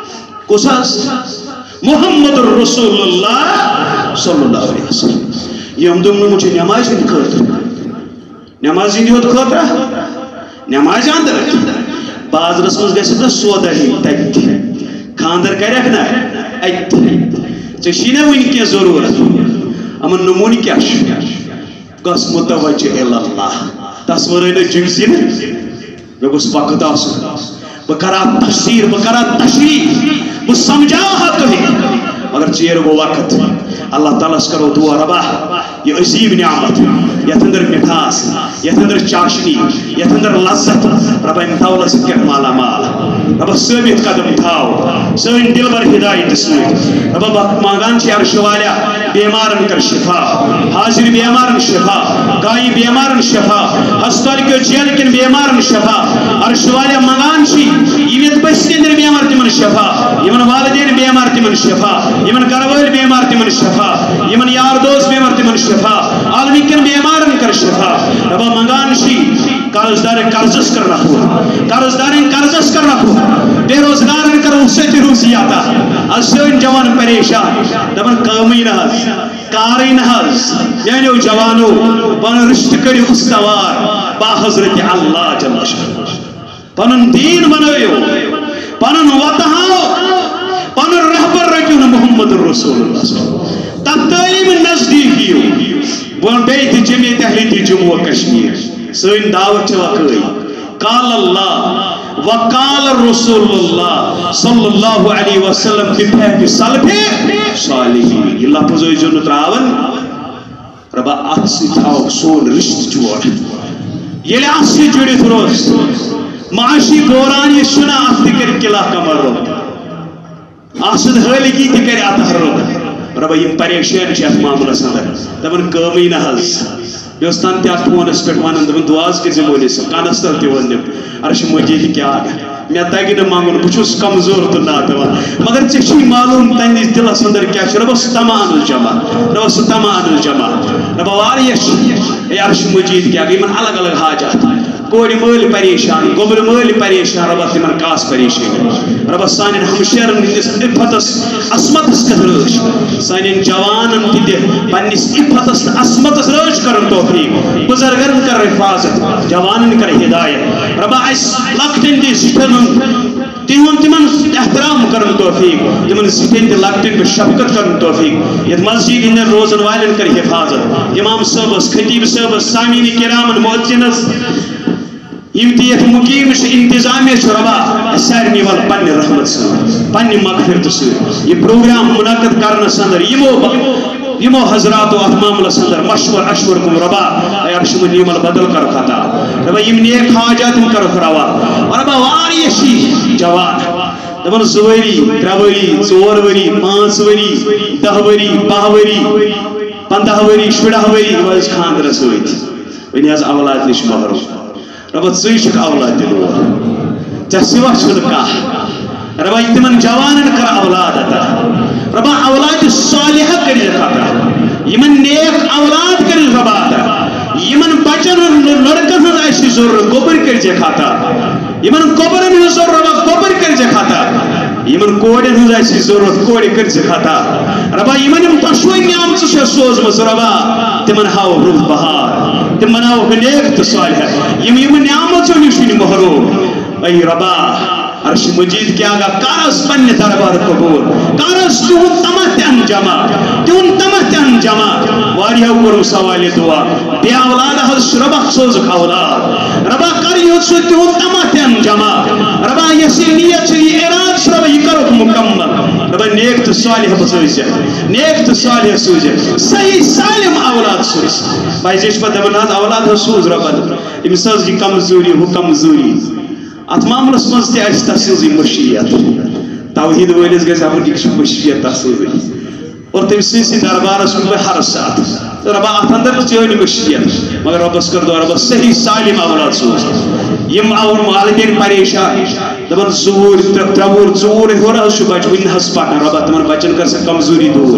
کساس محمد رسول اللہ صلی اللہ علیہ وسلم یہ ہم دونوں مجھے نماز ہند خاطر نماز ہند ہوت خاطر نماز اندر باز رسمز گئے سکتا سودا ہی تیت خاندر کرے اکنا ایت چشینہ وہ ان کی ضرورت امن نمونی کیا شکر گس متوجہ اللہ تصورین جنسی میں گس وقت آسو بکرا تفسیر بکرا تشریح بس سمجھاو ہاں تو ہی مگر چیر وہ وقت اللہ تعالیٰ اس کرو دعا ربا یہ عظیم نعمت یہ اندر مٹھاس یہ اندر چاشنی یہ اندر لذت ربا امتاو لذت کیا مالا مال ربا ثابت قدم تھاو سوین دل بر ہدایت اسمت ربا مانگان چی عرش والیا بیمارن کر شفا حاضر بیمارن شفا گائی بیمارن شفا ہسپتال کے جیل کن بیمارن شفا عرش والیا مانگان چی ایویت بستی اندر بیمار تمن شفا یمن والدین بیمار تمن شفا یمن گرویل بیمار تمن شفا یمن یار دوست بیمار تمن شفا عالمی کن بیمارن کر شفا ربا مانگان چی قرضدار قرضس کر رکھو قرضدارین قرضس کر رکھو بے روزگارن کر اسے روزی آتا اسوین جوان پریشان دبن قومی نحض کاری نحض یعنی جوانو پن رشت کری استوار با حضرت اللہ جل شاہ پنن دین بنویو پنن وطہاو پنن رہبر رکیو محمد رسول اللہ تب تعلیم نزدیکیو بون بیت جمعیت اہلیتی جمعہ کشمیر سوین دعوت چواقعی قال اللہ وقال رسول اللہ صلی اللہ علیہ وسلم کی پہنی سلفی صالحی یہ لفظ ہوئی جو نتراون ربا آسی تھاو سون رشت جوڑ یہ لئے آسی جوڑی تروز معاشی گوران یہ سنا آفتی کر کلا کمر رو آسد حالی کی تکر آتا رو ربا یہ پریشین چیت معاملہ سندر دبن کامی نحض بیوستان تیار فونس پیٹ وانن دبن دعاز کے زمولی سے کانستر تی وندب عرش مجید کیا آگا میں تاگی نہ مانگن بچوس کمزور تو نہ دوا مگر چشی معلوم تنیز دل سندر کیا چھ ربا ستمان الجمع ربا ستمان الجمع ربا واریش اے عرش مجید کیا آگا من الگ الگ حاجات کوری مول پریشان گبر مول پریشان ربا تمن کاس پریشان ربا سانین ہمشیرن ہندس افاتس اسمتس کتروش سانین جوانن تیدے پنیس افاتس اسمتس روش کرن توفیق بزرگرن کر حفاظت جوانن کر ہدایت ربا اس لکٹن دی زٹنن تیہون تمن احترام کرن توفیق تمن زٹن دی لکٹن پر شفقت کرن توفیق یہ مسجد اندر روزن والن کر حفاظت امام صاحبس خطیب صاحبس سامین کرامن مؤذنس امتیت مقیم انتظامی ربا سارنی وال پنی رحمت سن پنی مغفرت سن یہ پروگرام منعقد کرنا سندر یمو یمو حضرات و احمام سندر مشور اشور کم ربا عرش مجیمل بدل کر خطا ربا یم نیک حاجات کر روا ربا واریشی جوان دبن زوری تروری ژور وری پانچ وری دہ وری باہ وری پندہ وری شڑہ وری وز خاندر سوت ونی حظ اولاد نش محروم ربا ژے چھکھ اولاد دلور ژےٚ سوا چھُنہٕ کانٛہہ ربا تمن جوانن کر اولاد عطا ربا اولاد صالحہ کٔرِتھ عطا یمن نیک اولاد کرن ربا یمن بچن لڑکن ہز آسی ضرورت گوبر کرزے خطا یمن کوبرن ہز ضرورت ربا گوبر کرزے خطا یمن کوڑن ہز آسی ضرورت کوڑ کرزے خطا ربا یمن یم تشوی نعمت چھ سوزمس ربا تمن ہاو روح بہار تمن ہاو نیک تو صالح یم یم نعمتو نش محروم ای ربا عرش مجید کیا گا کارس پنہ دربار قبول کارس تہن تمہ تن جمع تہن تمہ تن جمع واریاہ کرو سوال دعا بے اولاد حض ربا سوزک اولاد ربا کر یوت سو تہن تمہ تن جمع ربا یسی نیت یہ اراد ربا یہ کرو مکمل ربا نیک تو صالح بسوزے نیک تو صالح سوزے صحیح سالم اولاد سوز بھائی جیش پتہ بنات اولاد سوز ربا امساز کی کمزوری ہو کمزوری ات معاملس مز تہ تسیزی مشیت توحید ولس گھس اپن یہ مشیت تسیزی اور تم سی دربارس کن بہ ہر سات ربا ات اندر چین مشیت مگر ربس کر دو ربا صحیح سالم اولاد سوز یم اور والدین پریشان دپان زور ترور ژور ہور حظ بچ ون حظ پکان ربا تمن بچن کر سا کمزوری دور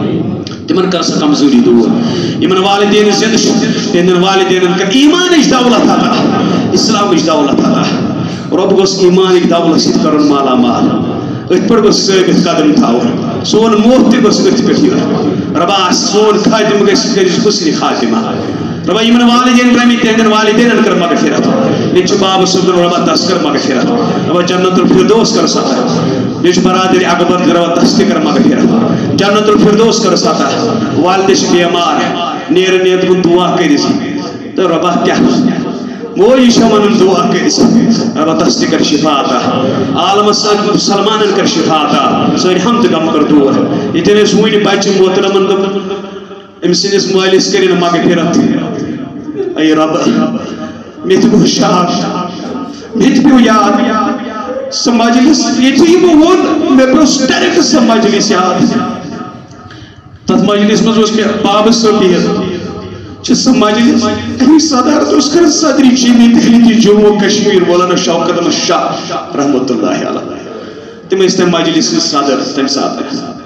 تمن کر سا کمزوری دور یمن والدین زند تہندین والدین کر ایمانچ دولت عطا اسلامچ دولت عطا رب گوس ایمان ایک دولت سیت کرن مالا مال ات پر گوس ثابت قدم تھاو سون موت تہ گوس ات پہ ربا سون خاتم گوس کر حسن خاتمہ ربا یمن والدین رمی تہندین والدین کر مغفرت یہ باب صبر ربا تس کر مغفرت ربا جنت الفردوس کر ستا یہ برادری اکبر ربا تس کر مغفرت جنت الفردوس کر ستا والدش بیمار نیر نیت کو دعا کریس تو ربا کیا مولی شمن دعا کریس ربا تس کر شفا عطا عالم سلمان کر شفا عطا سوری حمد غم کر دور اتنے سوئی بچ محترمن دپ ام سندس مالس کرن مغفرت ای رب مت گو شاد مت پیو یاد سہ مجلس یہ وون مے پیو ڈائریکٹ سہ مجلس یاد تت مجلس مز اس مے باب صاحب بہت سہ مجلس امی صدارت اس کر صدری جیمی دہلی جموں کشمیر مولانا شوکت احمد شاہ رحمۃ اللہ علیہ تم اس مجلس صدر تم ساتھ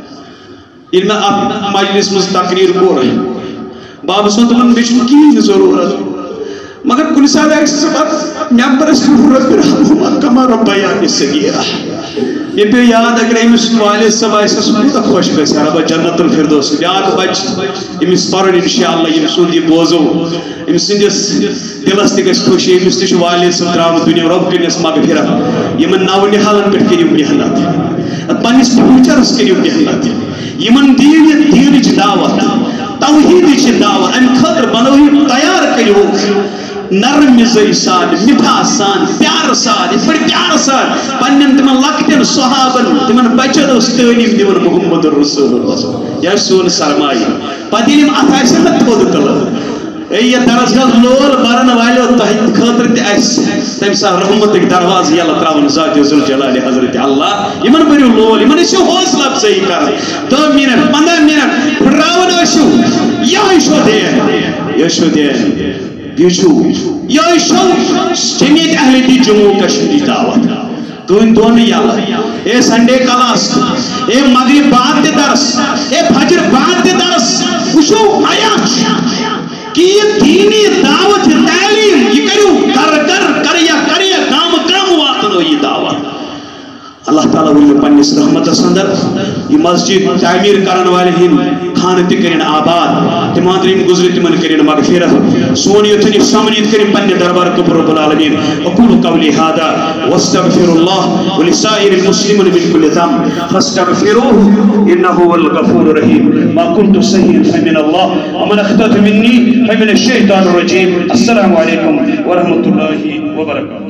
یل میں آپ مجلس مز تقریر کور باب صاحب دپان مے چھنہ کہین ضرورت مگر کن ساتھ ایک ممبرس رب رحمہ کما ربیانی صغیرہ یہ پہ یاد اگر امس والد صاحب آسس کوتاہ خوش گژھِ ربا جنت الفردوس بیاکھ بچ امس پرن انشاءاللہ یم سند یہ بوزو ام سندس دلس تہ گژھِ خوشی امس تہ والد صاحب تراو دنیا رب کرنس مغفرت یمن نو نہالن پہ کریو محنت پنس فیوچرس کریو محنت یمن دین دینچ دعوت توحیدچ دعوت ام خاطر بنو تیار کریو نرم مزاج سان مٹھا سان پیار سان یہ پیار سان پنن تمن لکٹن صحابن تمن بچن اس تعلیم دیون محمد رسول اللہ یا سون سرمایہ پتیم اتھاس نہ تھود کل اے یہ درسگاہ لول برن والو تہ خاطر تہ اس تم سا رحمت دروازہ یلا تراون ذات ذل جلال حضرت اللہ یمن بریو لول یمن اس حوصلہ افزائی کر دو منٹ پندرہ منٹ پھراون اشو یہ شو دے یہ شو دے بیچو یہ شو جمعیت اہل دی جموں کشمیری دعوت تو ان دونوں Yala a Sunday class A مغرب بعد دے درس اے فجر بعد دے درس وشو حیات کہ یہ دینی دعوت تعلیم یہ کرو کر کر کریا کریا کام کام واتنو یہ دعوت اللہ تعالیٰ ول پنس رحمت اندر یہ مسجد تعمیر کرن والے ہن خانہ تہ کرن آباد تمام یم گزر تمن کرن مغفرت سون یتن سمنیت کرن پنہ دربار قبر رب العالمین اقول قولی هذا واستغفر الله ولسائر المسلمين من كل ذنب فاستغفروه انه هو الغفور الرحيم ما كنت سيئا فمن الله ومن اخطأت مني فمن الشيطان الرجيم السلام عليكم ورحمة الله وبركاته.